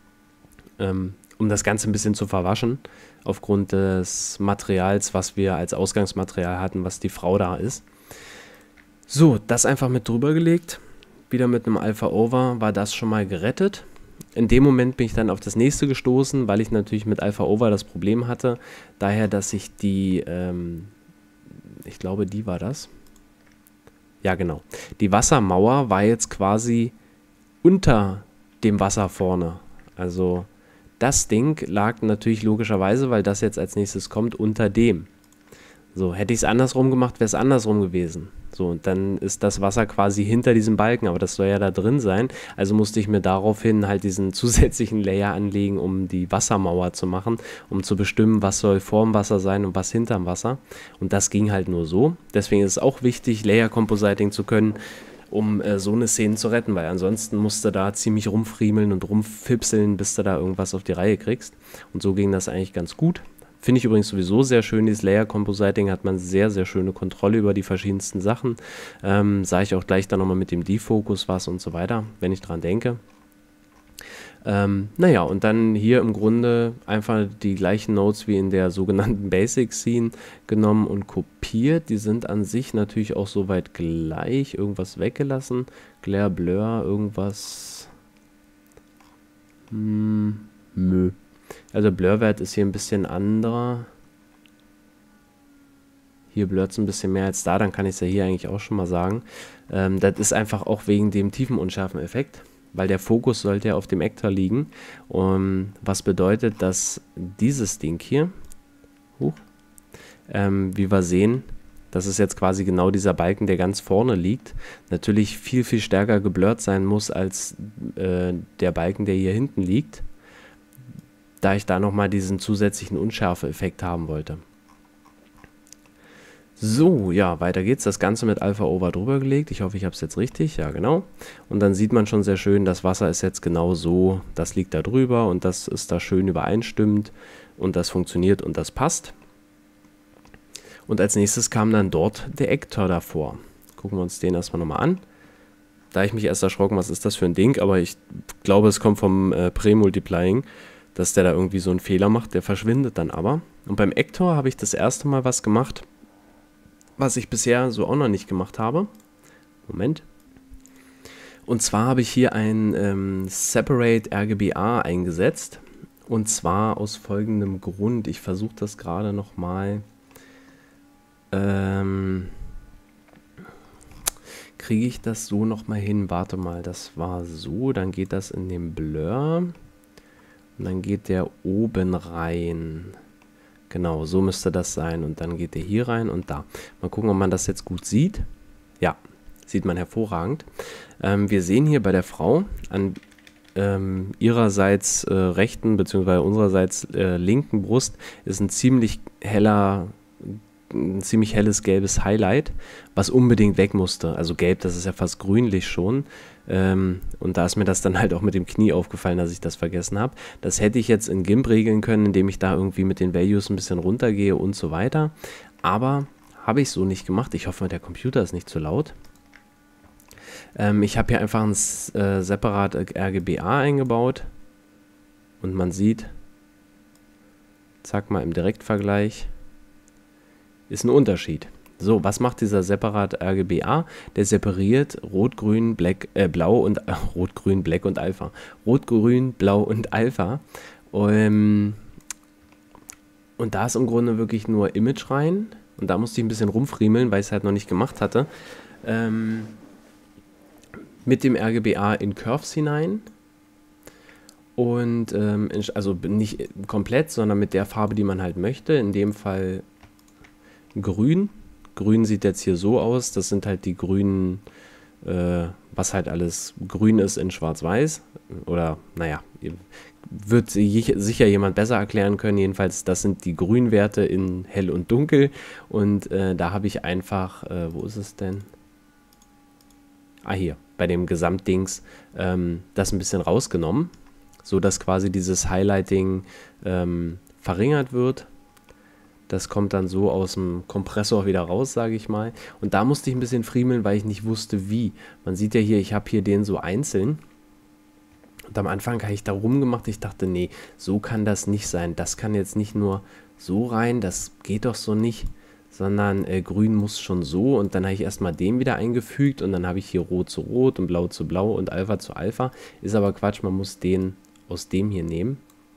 um das Ganze ein bisschen zu verwaschen, aufgrund des Materials, was wir als Ausgangsmaterial hatten, was die Frau da ist. So, das einfach mit drüber gelegt, wieder mit einem Alpha Over war das schon mal gerettet. In dem Moment bin ich dann auf das nächste gestoßen, weil ich natürlich mit Alpha Over das Problem hatte, daher, dass ich die ich glaube, die war das. Ja, genau. Die Wassermauer war jetzt quasi unter dem Wasser vorne. Also das Ding lag natürlich logischerweise, weil das jetzt als nächstes kommt, unter dem. So, hätte ich es andersrum gemacht, wäre es andersrum gewesen. So, und dann ist das Wasser quasi hinter diesem Balken, aber das soll ja da drin sein. Also musste ich mir daraufhin halt diesen zusätzlichen Layer anlegen, um die Wassermauer zu machen, um zu bestimmen, was soll vorm Wasser sein und was hinterm Wasser. Und das ging halt nur so. Deswegen ist es auch wichtig, Layer Compositing zu können, um so eine Szene zu retten, weil ansonsten musst du da ziemlich rumfriemeln und rumfipseln, bis du da irgendwas auf die Reihe kriegst. Und so ging das eigentlich ganz gut. Finde ich übrigens sowieso sehr schön, dieses Layer Compositing, hat man sehr, sehr schöne Kontrolle über die verschiedensten Sachen. Sage ich auch gleich dann nochmal mit dem Defokus was und so weiter, wenn ich dran denke. Naja, und dann hier im Grunde einfach die gleichen Nodes wie in der sogenannten Basic Scene genommen und kopiert. Die sind an sich natürlich auch soweit gleich. Irgendwas weggelassen. Glare, Blur, irgendwas. Mö. Also Blurwert ist hier ein bisschen anderer. Hier blurrt es ein bisschen mehr als da, dann kann ich es ja hier eigentlich auch schon mal sagen. Das ist einfach auch wegen dem Tiefenunschärfen-Effekt, weil der Fokus sollte ja auf dem Actor liegen. Was bedeutet, dass dieses Ding hier, wie wir sehen, das ist jetzt quasi genau dieser Balken, der ganz vorne liegt, natürlich viel, viel stärker geblurrt sein muss als der Balken, der hier hinten liegt, da ich da nochmal diesen zusätzlichen Unschärfe-Effekt haben wollte. So, ja, weiter geht's. Das Ganze mit Alpha Over drüber gelegt. Ich hoffe, ich habe es jetzt richtig. Ja, genau. Und dann sieht man schon sehr schön, das Wasser ist jetzt genau so. Das liegt da drüber und das ist da schön übereinstimmend und das funktioniert und das passt. Und als nächstes kam dann dort der Actor davor. Gucken wir uns den erstmal nochmal an. Da ich mich erst erschrocken, was ist das für ein Ding, aber ich glaube, es kommt vom Pre-Multiplying, dass der da irgendwie so einen Fehler macht, der verschwindet dann aber. Und beim Actor habe ich das erste Mal was gemacht, was ich bisher so auch noch nicht gemacht habe. Moment. Und zwar habe ich hier ein Separate RGBA eingesetzt. Und zwar aus folgendem Grund. Ich versuche das gerade nochmal. Kriege ich das so nochmal hin? Warte mal, das war so. Dann geht das in den Blur. Und dann geht der oben rein. Genau, so müsste das sein. Und dann geht der hier rein und da. Mal gucken, ob man das jetzt gut sieht. Ja, sieht man hervorragend. Wir sehen hier bei der Frau an ihrerseits rechten bzw. unsererseits linken Brust ist ein ziemlich helles gelbes Highlight, was unbedingt weg musste. Also gelb, das ist ja fast grünlich schon. Und da ist mir das dann halt auch mit dem Knie aufgefallen, dass ich das vergessen habe. Das hätte ich jetzt in GIMP regeln können, indem ich da irgendwie mit den Values ein bisschen runtergehe und so weiter. Aber habe ich so nicht gemacht. Ich hoffe, der Computer ist nicht zu laut. Ich habe hier einfach ein separat RGBA eingebaut. Und man sieht, zack mal im Direktvergleich, ist ein Unterschied. So, was macht dieser Separat RGBA? Der separiert Rot, Grün, Blau und Rot, Grün, Black und Alpha. Rot, Grün, Blau und Alpha. Und da ist im Grunde wirklich nur Image rein. Und da musste ich ein bisschen rumfriemeln, weil ich es halt noch nicht gemacht hatte. Mit dem RGBA in Curves hinein. Und also nicht komplett, sondern mit der Farbe, die man halt möchte. In dem Fall Grün. Grün sieht jetzt hier so aus. Das sind halt die grünen, was halt alles grün ist in Schwarz-Weiß. Oder, naja, wird sicher jemand besser erklären können. Jedenfalls, das sind die Grünwerte in Hell und Dunkel. Und da habe ich einfach, wo ist es denn? Ah, hier, bei dem Gesamtdings, das ein bisschen rausgenommen, so dass quasi dieses Highlighting verringert wird. Das kommt dann so aus dem Kompressor wieder raus, sage ich mal. Und da musste ich ein bisschen friemeln, weil ich nicht wusste, wie. Man sieht ja hier, ich habe hier den so einzeln. Und am Anfang habe ich da rumgemacht. Ich dachte, nee, so kann das nicht sein. Das kann jetzt nicht nur so rein, das geht doch so nicht. Sondern grün muss schon so. Und dann habe ich erstmal den wieder eingefügt. Und dann habe ich hier rot zu rot und blau zu blau und Alpha zu Alpha. Ist aber Quatsch, man muss den aus dem hier nehmen.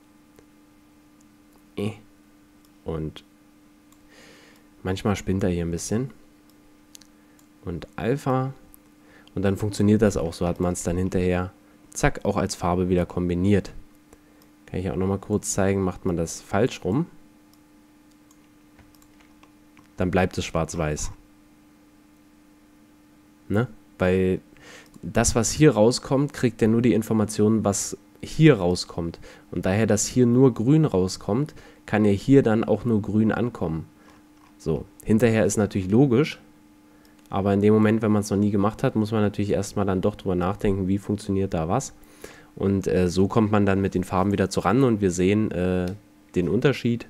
Und manchmal spinnt er hier ein bisschen. Und Alpha. Und dann funktioniert das auch. So hat man es dann hinterher, zack, auch als Farbe wieder kombiniert. Kann ich auch nochmal kurz zeigen. Macht man das falsch rum, dann bleibt es schwarz-weiß. Ne? Weil das, was hier rauskommt, kriegt ja nur die Informationen, was hier rauskommt. Und daher, dass hier nur grün rauskommt, kann ja hier dann auch nur grün ankommen. So, hinterher ist natürlich logisch, aber in dem Moment, wenn man es noch nie gemacht hat, muss man natürlich erstmal dann doch drüber nachdenken, wie funktioniert da was. Und so kommt man dann mit den Farben wieder zuran und wir sehen den Unterschied.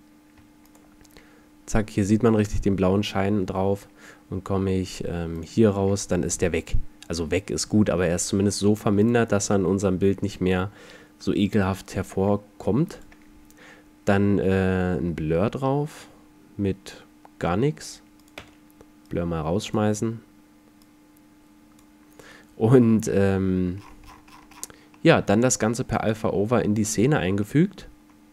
Zack, hier sieht man richtig den blauen Schein drauf und komme ich hier raus, dann ist der weg. Also weg ist gut, aber er ist zumindest so vermindert, dass er in unserem Bild nicht mehr so ekelhaft hervorkommt. Dann ein Blur drauf mit gar nichts. Blur mal rausschmeißen. Und ja, dann das Ganze per Alpha Over in die Szene eingefügt.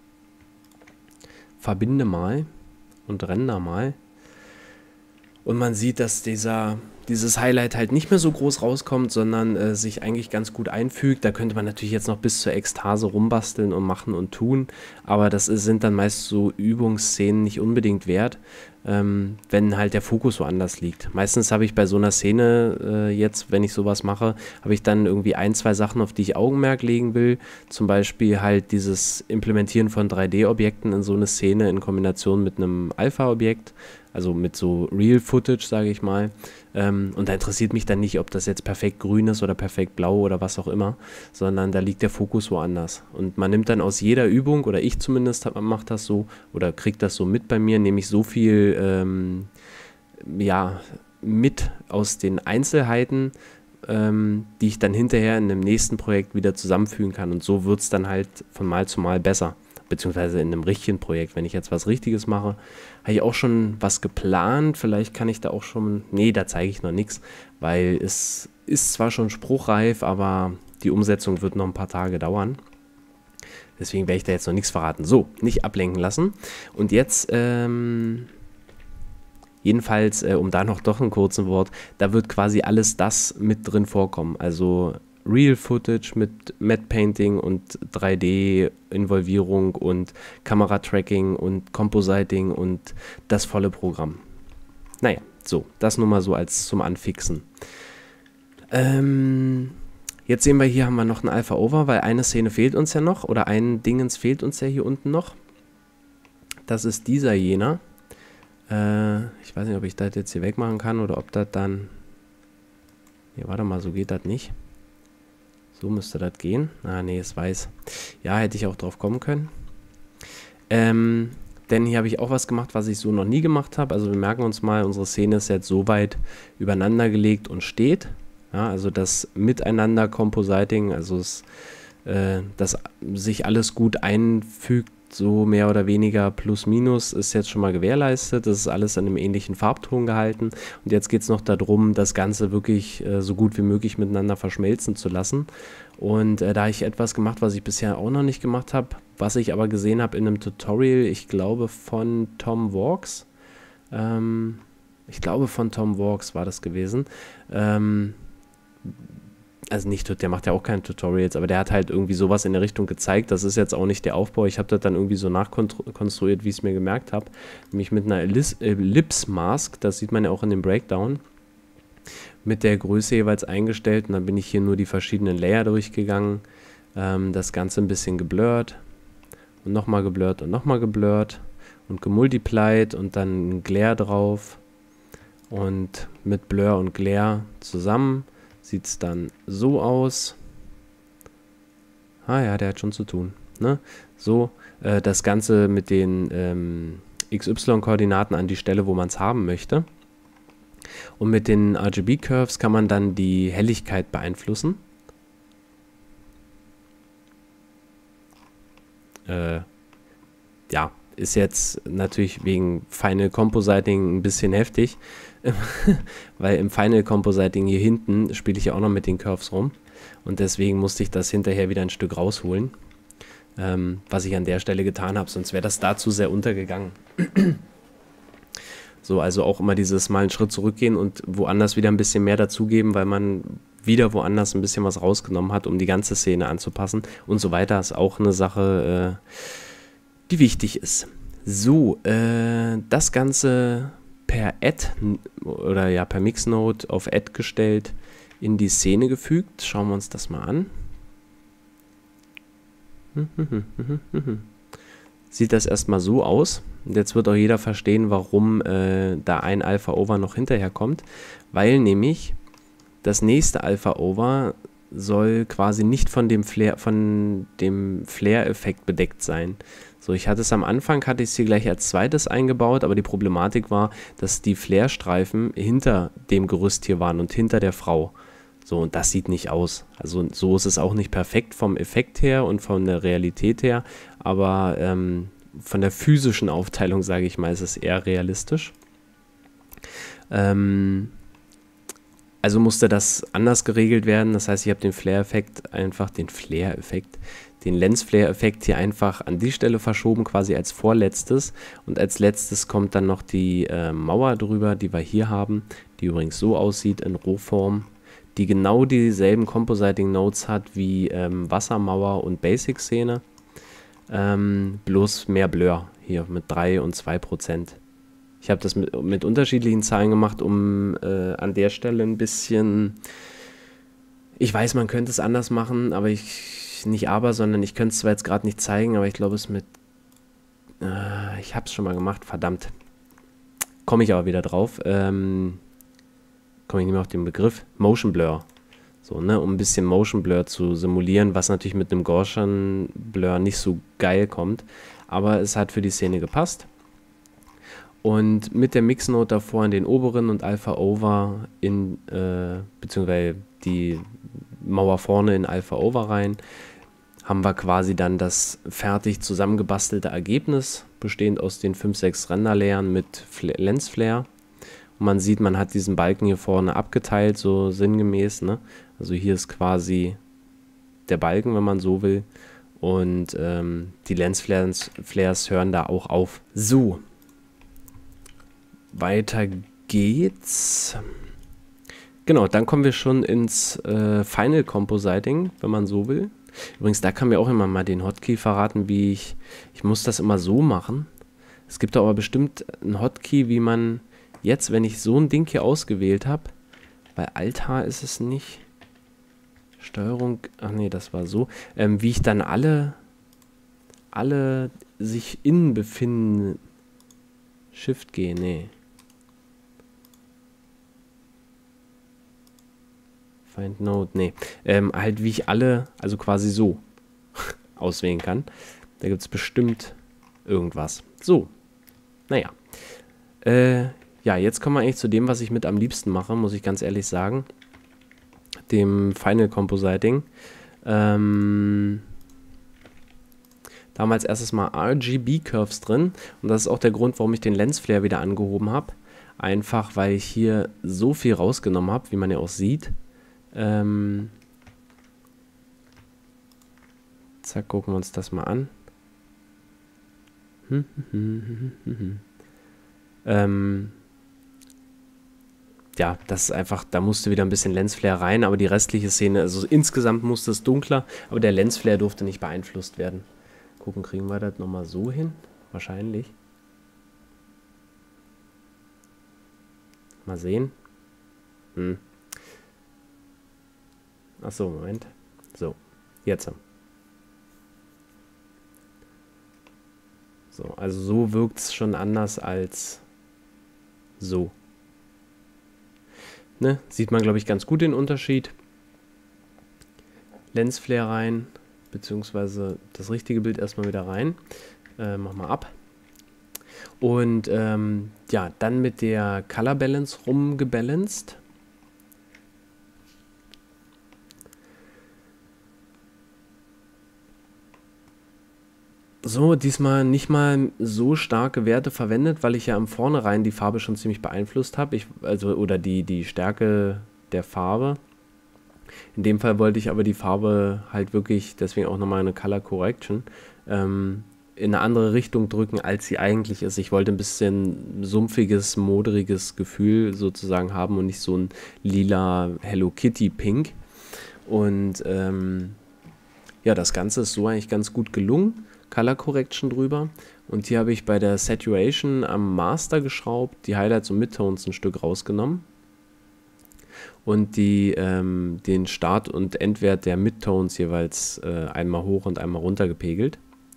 Verbinde mal und render mal. Und man sieht, dass dieses Highlight halt nicht mehr so groß rauskommt, sondern sich eigentlich ganz gut einfügt. Da könnte man natürlich jetzt noch bis zur Ekstase rumbasteln und machen und tun, aber das sind dann meist so Übungsszenen nicht unbedingt wert, wenn halt der Fokus woanders liegt. Meistens habe ich bei so einer Szene jetzt, wenn ich sowas mache, habe ich dann irgendwie ein, zwei Sachen, auf die ich Augenmerk legen will. Zum Beispiel halt dieses Implementieren von 3D-Objekten in so eine Szene in Kombination mit einem Alpha-Objekt, also mit so Real-Footage, sage ich mal. Und da interessiert mich dann nicht, ob das jetzt perfekt grün ist oder perfekt blau oder was auch immer, sondern da liegt der Fokus woanders. Und man nimmt dann aus jeder Übung, oder ich zumindest mache das so, oder kriege das so mit bei mir, nehme ich so viel ja, mit aus den Einzelheiten, die ich dann hinterher in dem nächsten Projekt wieder zusammenfügen kann. Und so wird es dann halt von Mal zu Mal besser. Beziehungsweise in einem richtigen Projekt. Wenn ich jetzt was Richtiges mache, habe ich auch schon was geplant. Vielleicht kann ich da auch schon... Nee, da zeige ich noch nichts, weil es ist zwar schon spruchreif, aber die Umsetzung wird noch ein paar Tage dauern. Deswegen werde ich da jetzt noch nichts verraten. So, nicht ablenken lassen. Und jetzt, jedenfalls, um da noch doch ein kurzes Wort, da wird quasi alles das mit drin vorkommen. Also Real Footage mit Matte Painting und 3D-Involvierung und Kameratracking und Compositing und das volle Programm. Naja, so, das nur mal so als zum Anfixen. Jetzt sehen wir, hier haben wir noch ein Alpha Over, weil eine Szene fehlt uns ja noch, oder ein Dingens fehlt uns ja hier unten noch. Das ist dieser jener. Ich weiß nicht, ob ich das jetzt hier wegmachen kann oder ob das dann... Nee, warte mal, so geht das nicht. So müsste das gehen. Ah, nee, ist weiß. Ja, hätte ich auch drauf kommen können. Denn hier habe ich auch was gemacht, was ich so noch nie gemacht habe. Also wir merken uns mal, unsere Szene ist jetzt so weit übereinander gelegt und steht. Ja, also das Miteinander Compositing, also das sich alles gut einfügt, so mehr oder weniger plus minus ist jetzt schon mal gewährleistet. Das ist alles in einem ähnlichen Farbton gehalten. Und jetzt geht es noch darum, das Ganze wirklich so gut wie möglich miteinander verschmelzen zu lassen. Und da habe ich etwas gemacht, was ich bisher auch noch nicht gemacht habe, was ich aber gesehen habe in einem Tutorial, ich glaube von Tom Walks. Ich glaube von Tom Walks war das gewesen. Also nicht, der macht ja auch keine Tutorials, aber der hat halt irgendwie sowas in der Richtung gezeigt. Das ist jetzt auch nicht der Aufbau. Ich habe das dann irgendwie so nachkonstruiert, wie ich es mir gemerkt habe. Nämlich mit einer Ellipse Mask, das sieht man ja auch in dem Breakdown, mit der Größe jeweils eingestellt. Und dann bin ich hier nur die verschiedenen Layer durchgegangen. Das Ganze ein bisschen geblurrt und nochmal geblurrt und nochmal geblurrt und gemultiplied und dann ein Glare drauf. Und mit Blur und Glare zusammen sieht es dann so aus. Ah ja, der hat schon zu tun. Ne? So, das Ganze mit den XY-Koordinaten an die Stelle, wo man es haben möchte. Und mit den RGB-Curves kann man dann die Helligkeit beeinflussen. Ja, ist jetzt natürlich wegen Final Compositing ein bisschen heftig, weil im Final Compositing hier hinten spiele ich ja auch noch mit den Curves rum und deswegen musste ich das hinterher wieder ein Stück rausholen, was ich an der Stelle getan habe, sonst wäre das dazu sehr untergegangen. So, also auch immer dieses mal einen Schritt zurückgehen und woanders wieder ein bisschen mehr dazugeben, weil man wieder woanders ein bisschen was rausgenommen hat, um die ganze Szene anzupassen und so weiter, ist auch eine Sache, die wichtig ist. So, das Ganze per Add oder ja per Mixnode auf Add gestellt, in die Szene gefügt. Schauen wir uns das mal an. Sieht das erstmal so aus. Und jetzt wird auch jeder verstehen, warum da ein Alpha-Over noch hinterher kommt. Weil nämlich das nächste Alpha-Over soll quasi nicht von dem Flare-Effekt bedeckt sein. So, ich hatte es am Anfang, hatte ich es hier gleich als zweites eingebaut, aber die Problematik war, dass die Flare-Streifen hinter dem Gerüst hier waren und hinter der Frau. So, und das sieht nicht aus. Also so ist es auch nicht perfekt vom Effekt her und von der Realität her, aber von der physischen Aufteilung, sage ich mal, ist es eher realistisch. Also musste das anders geregelt werden. Das heißt, ich habe den Flare-Effekt einfach, den Lens-Flare-Effekt hier einfach an die Stelle verschoben, quasi als vorletztes. Und als letztes kommt dann noch die Mauer drüber, die wir hier haben, die übrigens so aussieht in Rohform, die genau dieselben Compositing-Nodes hat wie Wassermauer und Basic-Szene, bloß mehr Blur hier mit 3 und 2%. Ich habe das mit unterschiedlichen Zahlen gemacht, um an der Stelle ein bisschen, ich weiß, man könnte es anders machen, aber sondern ich könnte es zwar jetzt gerade nicht zeigen, aber ich glaube es ich habe es schon mal gemacht, verdammt. Komme ich aber wieder drauf. Komme ich nicht mehr auf den Begriff. Motion Blur. So, ne, um ein bisschen Motion Blur zu simulieren, was natürlich mit einem Gaussian Blur nicht so geil kommt. Aber es hat für die Szene gepasst. Und mit der Mixnode davor in den oberen und Alpha Over beziehungsweise die Mauer vorne in Alpha Over rein, haben wir quasi dann das fertig zusammengebastelte Ergebnis, bestehend aus den 5, 6 Render-Layern mit Lens Flare. Und man sieht, man hat diesen Balken hier vorne abgeteilt, so sinngemäß, ne? Also hier ist quasi der Balken, wenn man so will. Und die Lens Flares hören da auch auf. So. Weiter geht's. Genau, dann kommen wir schon ins Final Compositing, wenn man so will. Übrigens, da kann mir auch immer mal den Hotkey verraten, wie ich muss das immer so machen. Es gibt aber bestimmt einen Hotkey, wie man jetzt, wenn ich so ein Ding hier ausgewählt habe, bei Alt-H ist es nicht, Steuerung, ach nee, das war so, wie ich dann alle sich innen befinden, Shift G, nee. Find Node, nee. Halt wie ich alle, also quasi so auswählen kann. Da gibt es bestimmt irgendwas. So, naja. Ja, jetzt kommen wir eigentlich zu dem, was ich mit am liebsten mache, muss ich ganz ehrlich sagen. Dem Final Compositing. Das damals erstes Mal RGB-Curves drin und das ist auch der Grund, warum ich den Lensflare wieder angehoben habe. Einfach, weil ich hier so viel rausgenommen habe, wie man ja auch sieht. Zack, gucken wir uns das mal an. Ja, das ist einfach, da musste wieder ein bisschen Lensflare rein, aber die restliche Szene, also insgesamt musste es dunkler, aber der Lensflare durfte nicht beeinflusst werden. Gucken, kriegen wir das nochmal so hin? Wahrscheinlich. Mal sehen. Achso, Moment. So, jetzt. So, also so wirkt es schon anders als so. Ne? Sieht man, glaube ich, ganz gut den Unterschied. Lensflare rein, beziehungsweise das richtige Bild erstmal wieder rein. Mach mal ab. Und ja, dann mit der Color Balance rumgebalanced. So, diesmal nicht mal so starke Werte verwendet, weil ich ja im Vornherein die Farbe schon ziemlich beeinflusst habe. Oder die Stärke der Farbe. In dem Fall wollte ich aber die Farbe halt wirklich, deswegen auch nochmal eine Color Correction, in eine andere Richtung drücken, als sie eigentlich ist. Ich wollte ein bisschen sumpfiges, modriges Gefühl sozusagen haben und nicht so ein lila Hello Kitty Pink. Und ja, das Ganze ist so eigentlich ganz gut gelungen. Color Correction drüber. Und hier habe ich bei der Saturation am Master geschraubt, die Highlights und Midtones ein Stück rausgenommen. Und den Start- und Endwert der Midtones jeweils einmal hoch und einmal runter gepegelt.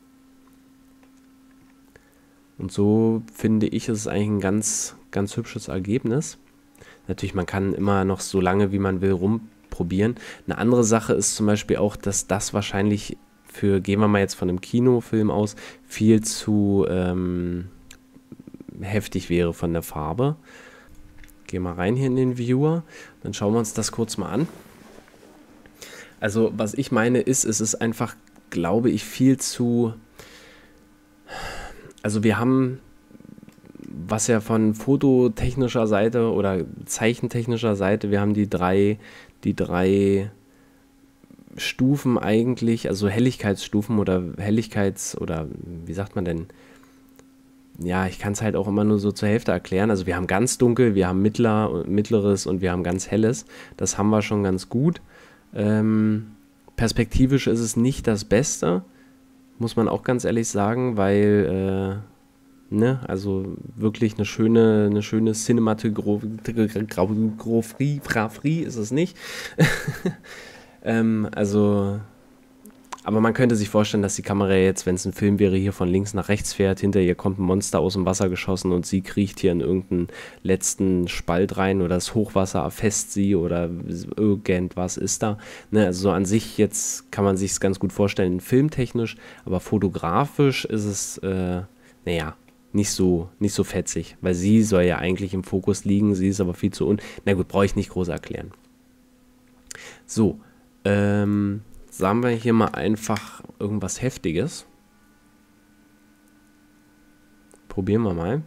Und so finde ich, ist es eigentlich ein ganz, ganz hübsches Ergebnis. Natürlich, man kann immer noch so lange, wie man will, rumprobieren. Eine andere Sache ist zum Beispiel auch, dass das wahrscheinlich gehen wir mal jetzt von einem Kinofilm aus, viel zu heftig wäre von der Farbe. Gehen wir rein hier in den Viewer, dann schauen wir uns das kurz mal an. Also was ich meine ist, es ist einfach, glaube ich, viel zu... Also wir haben, was ja von fototechnischer Seite oder zeichentechnischer Seite, wir haben die drei Stufen eigentlich, also Helligkeitsstufen oder oder wie sagt man denn? Ja, ich kann es halt auch immer nur so zur Hälfte erklären. Also wir haben ganz dunkel, wir haben mittleres und wir haben ganz helles. Das haben wir schon ganz gut. Perspektivisch ist es nicht das Beste, muss man auch ganz ehrlich sagen, weil ne, also wirklich eine schöne Cinematografie ist es nicht. Also, aber man könnte sich vorstellen, dass die Kamera jetzt, wenn es ein Film wäre, hier von links nach rechts fährt, hinter ihr kommt ein Monster aus dem Wasser geschossen und sie kriecht hier in irgendeinen letzten Spalt rein oder das Hochwasser erfasst sie oder irgendwas ist da. Ne, also so an sich jetzt kann man sich es ganz gut vorstellen, filmtechnisch, aber fotografisch ist es, naja, nicht so fetzig, weil sie soll ja eigentlich im Fokus liegen, sie ist aber viel zu na gut, brauche ich nicht groß erklären. So, sagen wir hier mal einfach irgendwas Heftiges. Probieren wir mal.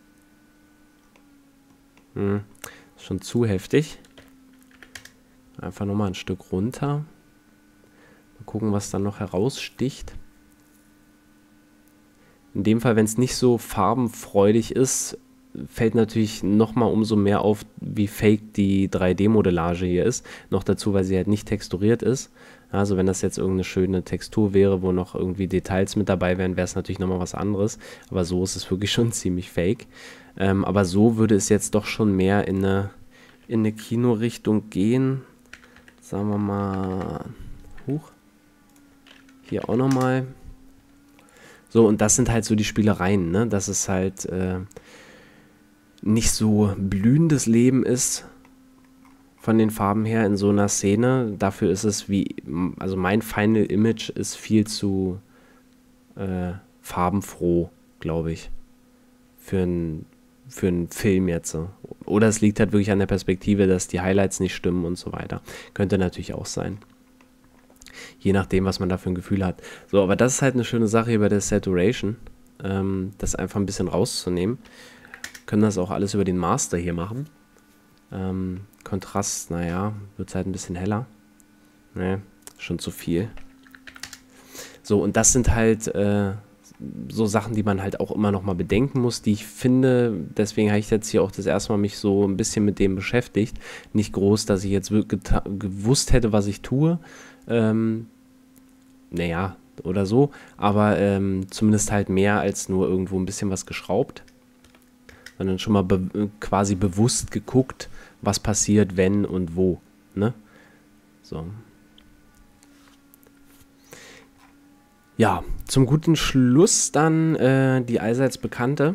Ist schon zu heftig. Einfach nochmal ein Stück runter. Mal gucken, was dann noch heraussticht. In dem Fall, wenn es nicht so farbenfreudig ist, fällt natürlich nochmal umso mehr auf, wie fake die 3D-Modellage hier ist. Noch dazu, weil sie halt nicht texturiert ist. Also wenn das jetzt irgendeine schöne Textur wäre, wo noch irgendwie Details mit dabei wären, wäre es natürlich nochmal was anderes. Aber so ist es wirklich schon ziemlich fake. Aber so würde es jetzt doch schon mehr in eine Kinorichtung gehen. Sagen wir mal, hier auch nochmal. So, und das sind halt so die Spielereien, ne? Dass es halt nicht so blühendes Leben ist von den Farben her in so einer Szene. Dafür ist es also mein Final Image ist viel zu farbenfroh, glaube ich, für einen Film jetzt. Oder es liegt halt wirklich an der Perspektive, dass die Highlights nicht stimmen und so weiter. Könnte natürlich auch sein. Je nachdem, was man da für ein Gefühl hat. So, aber das ist halt eine schöne Sache hier bei der Saturation, das einfach ein bisschen rauszunehmen. Können das auch alles über den Master hier machen. Kontrast, naja, wird es halt ein bisschen heller. Ne, schon zu viel. So, und das sind halt so Sachen, die man halt auch immer noch mal bedenken muss, die ich finde, deswegen habe ich jetzt hier auch das erste Mal mich so ein bisschen mit dem beschäftigt. Nicht groß, dass ich jetzt gewusst hätte, was ich tue. Naja, oder so. Aber zumindest halt mehr als nur irgendwo ein bisschen was geschraubt. Sondern schon mal quasi bewusst geguckt, was passiert, wenn und wo. Ne? So. Ja, zum guten Schluss dann die allseits bekannte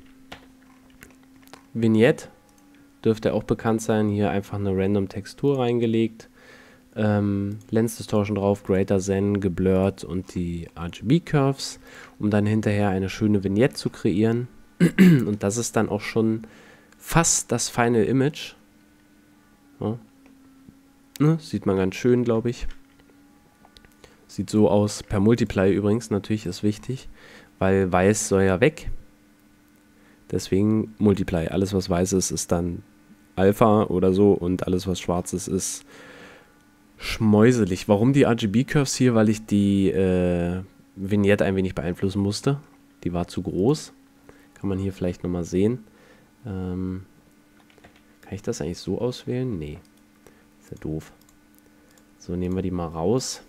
Vignette. Dürfte auch bekannt sein. Hier einfach eine random Textur reingelegt. Lens Distortion drauf, Greater Than, geblurrt und die RGB-Curves, um dann hinterher eine schöne Vignette zu kreieren. Und das ist dann auch schon fast das Final Image. Ja. Ne, sieht man ganz schön, glaube ich. Sieht so aus, per Multiply übrigens, natürlich ist wichtig, weil weiß soll ja weg. Deswegen Multiply. Alles, was weiß ist, ist dann Alpha oder so und alles, was schwarz ist schmäuselig. Warum die RGB-Curves hier? Weil ich die Vignette ein wenig beeinflussen musste. Die war zu groß. Kann man hier vielleicht nochmal sehen. Kann ich das eigentlich so auswählen? Nee. Ist ja doof. So, nehmen wir die mal raus.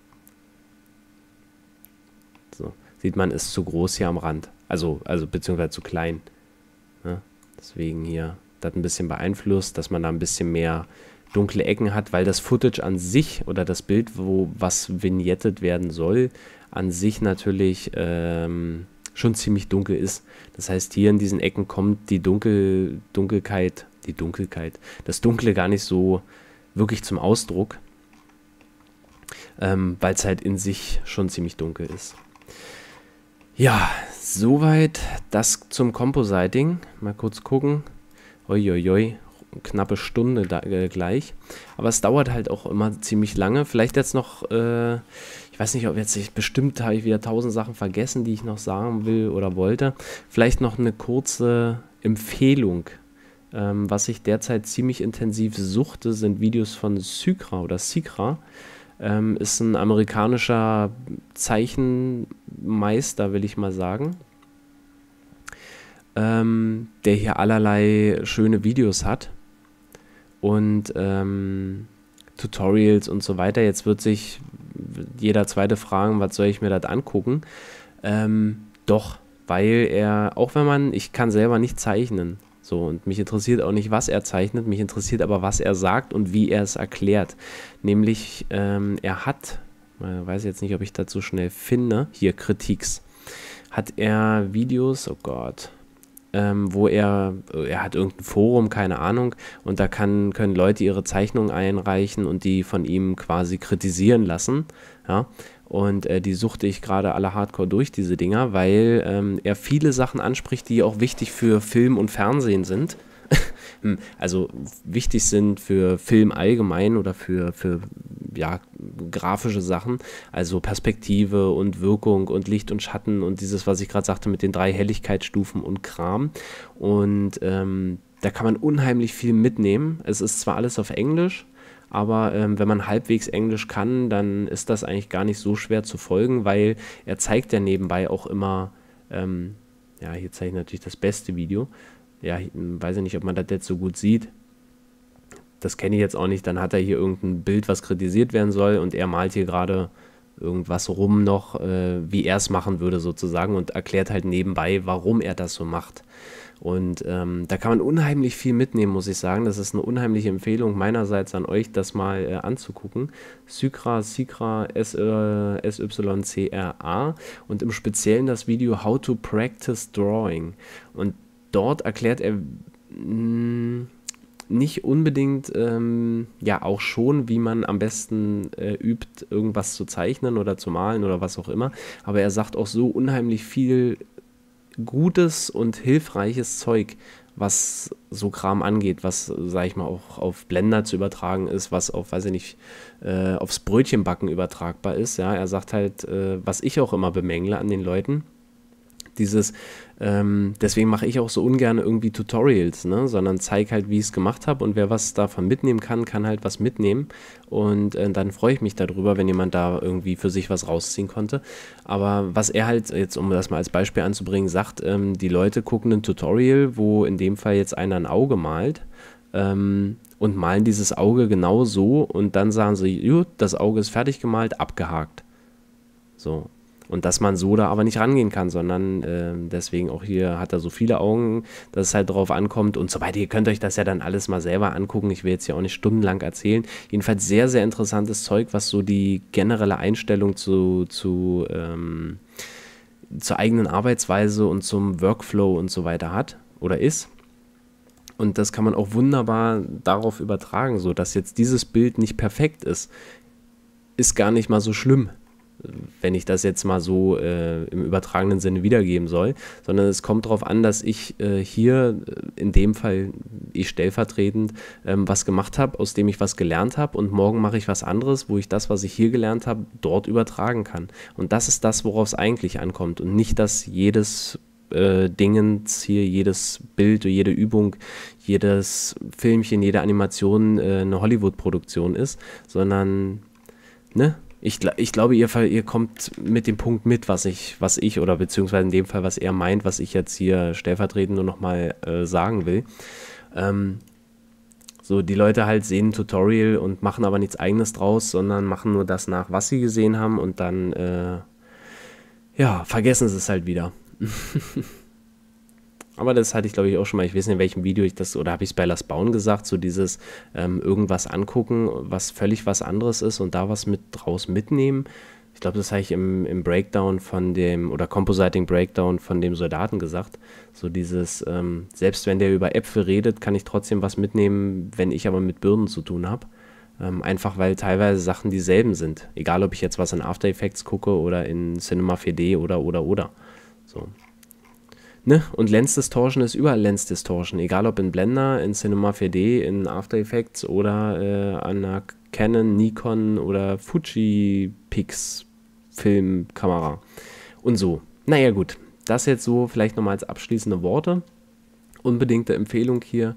So, sieht man, ist zu groß hier am Rand. Also beziehungsweise zu klein. Ja, deswegen hier das ein bisschen beeinflusst, dass man da ein bisschen mehr dunkle Ecken hat, weil das Footage an sich oder das Bild, was vignettet werden soll, an sich natürlich schon ziemlich dunkel ist. Das heißt, hier in diesen Ecken kommt die Dunkelheit, das Dunkle gar nicht so wirklich zum Ausdruck, weil es halt in sich schon ziemlich dunkel ist. Ja, soweit das zum Compositing. Mal kurz gucken. Uiuiui, knappe Stunde gleich. Aber es dauert halt auch immer ziemlich lange. Vielleicht jetzt noch, ich weiß nicht, ob bestimmt habe ich wieder 1000 Sachen vergessen, die ich noch sagen will oder wollte. Vielleicht noch eine kurze Empfehlung. Was ich derzeit ziemlich intensiv suchte, sind Videos von Cykra oder Cykra. Ist ein amerikanischer Zeichenmeister, will ich mal sagen, der hier allerlei schöne Videos hat und Tutorials und so weiter. Jetzt wird sich jeder Zweite fragen, was soll ich mir das angucken? Doch, weil er, auch wenn ich kann selber nicht zeichnen, so, und mich interessiert auch nicht, was er zeichnet, mich interessiert aber, was er sagt und wie er es erklärt. Nämlich, er hat, weiß jetzt nicht, ob ich das so schnell finde, hier Critiques, hat er Videos, oh Gott, wo er hat irgendein Forum, keine Ahnung, und da können Leute ihre Zeichnungen einreichen und die von ihm quasi kritisieren lassen, ja. Und die suchte ich gerade alle hardcore durch, diese Dinger, weil er viele Sachen anspricht, die auch wichtig für Film und Fernsehen sind. Also wichtig sind für Film allgemein oder für ja, grafische Sachen. Also Perspektive und Wirkung und Licht und Schatten und dieses, was ich gerade sagte mit den 3 Helligkeitsstufen und Kram. Und da kann man unheimlich viel mitnehmen. Es ist zwar alles auf Englisch, aber wenn man halbwegs Englisch kann, dann ist das eigentlich gar nicht so schwer zu folgen, weil er zeigt ja nebenbei auch immer, ja, hier zeige ich natürlich das beste Video. Ja, ich weiß ja nicht, ob man das jetzt so gut sieht. Das kenne ich jetzt auch nicht. Dann hat er hier irgendein Bild, was kritisiert werden soll und er malt hier gerade irgendwas rum noch, wie er es machen würde sozusagen und erklärt halt nebenbei, warum er das so macht. Und da kann man unheimlich viel mitnehmen, muss ich sagen. Das ist eine unheimliche Empfehlung meinerseits an euch, das mal anzugucken. Cykra, SYCRA und im Speziellen das Video How to Practice Drawing. Und dort erklärt er nicht unbedingt, ja auch schon, wie man am besten übt, irgendwas zu zeichnen oder zu malen oder was auch immer. Aber er sagt auch so unheimlich viel gutes und hilfreiches Zeug, was so Kram angeht, was, sag ich mal, auch auf Blender zu übertragen ist, was auf, weiß ich nicht, aufs Brötchenbacken übertragbar ist. Ja, er sagt halt, was ich auch immer bemängle an den Leuten, deswegen mache ich auch so ungern irgendwie Tutorials, ne? Sondern zeige halt, wie ich es gemacht habe, und wer was davon mitnehmen kann, kann halt was mitnehmen, und dann freue ich mich darüber, wenn jemand da irgendwie für sich was rausziehen konnte. Aber was er halt, jetzt um das mal als Beispiel anzubringen, sagt, die Leute gucken ein Tutorial, wo in dem Fall jetzt einer ein Auge malt, und malen dieses Auge genau so, und dann sagen sie, gut, das Auge ist fertig gemalt, abgehakt. So. Und dass man so da aber nicht rangehen kann, sondern deswegen auch hier hat er so viele Augen, dass es halt drauf ankommt und so weiter. Ihr könnt euch das ja dann alles mal selber angucken. Ich will jetzt ja auch nicht stundenlang erzählen. Jedenfalls sehr, sehr interessantes Zeug, was so die generelle Einstellung zur eigenen Arbeitsweise und zum Workflow und so weiter hat oder ist. Und das kann man auch wunderbar darauf übertragen, so dass jetzt dieses Bild nicht perfekt ist gar nicht mal so schlimm, wenn ich das jetzt mal so im übertragenen Sinne wiedergeben soll, sondern es kommt darauf an, dass ich hier, in dem Fall ich stellvertretend, was gemacht habe, aus dem ich was gelernt habe, und morgen mache ich was anderes, wo ich das, was ich hier gelernt habe, dort übertragen kann. Und das ist das, worauf es eigentlich ankommt, und nicht, dass jedes Dingens hier, jedes Bild, jede Übung, jedes Filmchen, jede Animation eine Hollywood-Produktion ist, sondern, ne? Ich glaube, ihr kommt mit dem Punkt mit, was ich oder beziehungsweise in dem Fall, was er meint, was ich jetzt hier stellvertretend nur nochmal sagen will. So, die Leute halt sehen ein Tutorial und machen aber nichts Eigenes draus, sondern machen nur das nach, was sie gesehen haben, und dann, ja, vergessen sie es halt wieder. Aber das hatte ich, glaube ich, auch schon mal, ich weiß nicht, in welchem Video ich das, oder habe ich es bei Lass Bauen gesagt, so dieses irgendwas angucken, was völlig was anderes ist, und da was mit draus mitnehmen. Ich glaube, das habe ich im Breakdown von dem, oder Compositing Breakdown von dem Soldaten gesagt. So dieses, selbst wenn der über Äpfel redet, kann ich trotzdem was mitnehmen, wenn ich aber mit Birnen zu tun habe. Einfach weil teilweise Sachen dieselben sind. Egal, ob ich jetzt was in After Effects gucke oder in Cinema 4D oder. So. Ne? Und Lens Distortion ist überall Lens Distortion, egal ob in Blender, in Cinema 4D, in After Effects oder an einer Canon, Nikon oder Fuji Pix Filmkamera und so. Naja gut, das jetzt so vielleicht nochmal als abschließende Worte. Unbedingte Empfehlung hier,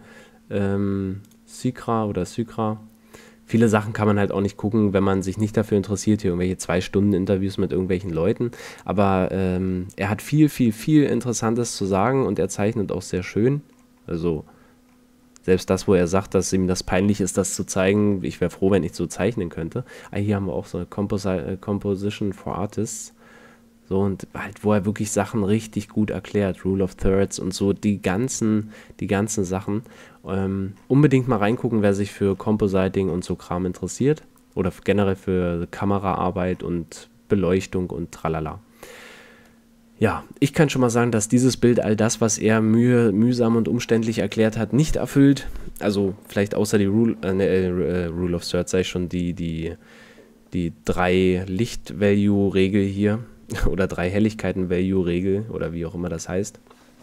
Sykra. Viele Sachen kann man halt auch nicht gucken, wenn man sich nicht dafür interessiert, hier irgendwelche 2-Stunden-Interviews mit irgendwelchen Leuten. Aber er hat viel Interessantes zu sagen, und er zeichnet auch sehr schön. Also selbst das, wo er sagt, dass ihm das peinlich ist, das zu zeigen, ich wäre froh, wenn ich so zeichnen könnte. Hier haben wir auch so eine Composition for Artists. So, und halt, wo er wirklich Sachen richtig gut erklärt, Rule of Thirds und so, die ganzen Sachen. Unbedingt mal reingucken, wer sich für Compositing und so Kram interessiert, oder generell für Kameraarbeit und Beleuchtung und tralala. Ja, ich kann schon mal sagen, dass dieses Bild all das, was er mühsam und umständlich erklärt hat, nicht erfüllt. Also vielleicht außer die Rule of Thirds, sei schon die 3 Licht-Value-Regel hier. Oder 3 Helligkeiten-Value-Regel oder wie auch immer das heißt.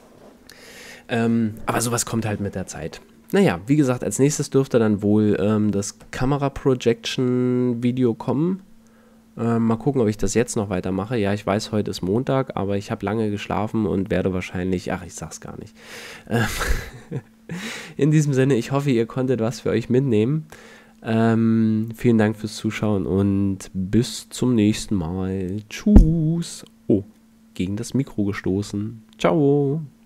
Aber sowas kommt halt mit der Zeit. Naja, wie gesagt, als nächstes dürfte dann wohl das Kamera-Projection-Video kommen. Mal gucken, ob ich das jetzt noch weitermache. Ja, ich weiß, heute ist Montag, aber ich habe lange geschlafen und werde wahrscheinlich... Ach, ich sag's gar nicht. In diesem Sinne, ich hoffe, ihr konntet was für euch mitnehmen. Vielen Dank fürs Zuschauen und bis zum nächsten Mal. Tschüss. Oh, gegen das Mikro gestoßen. Ciao.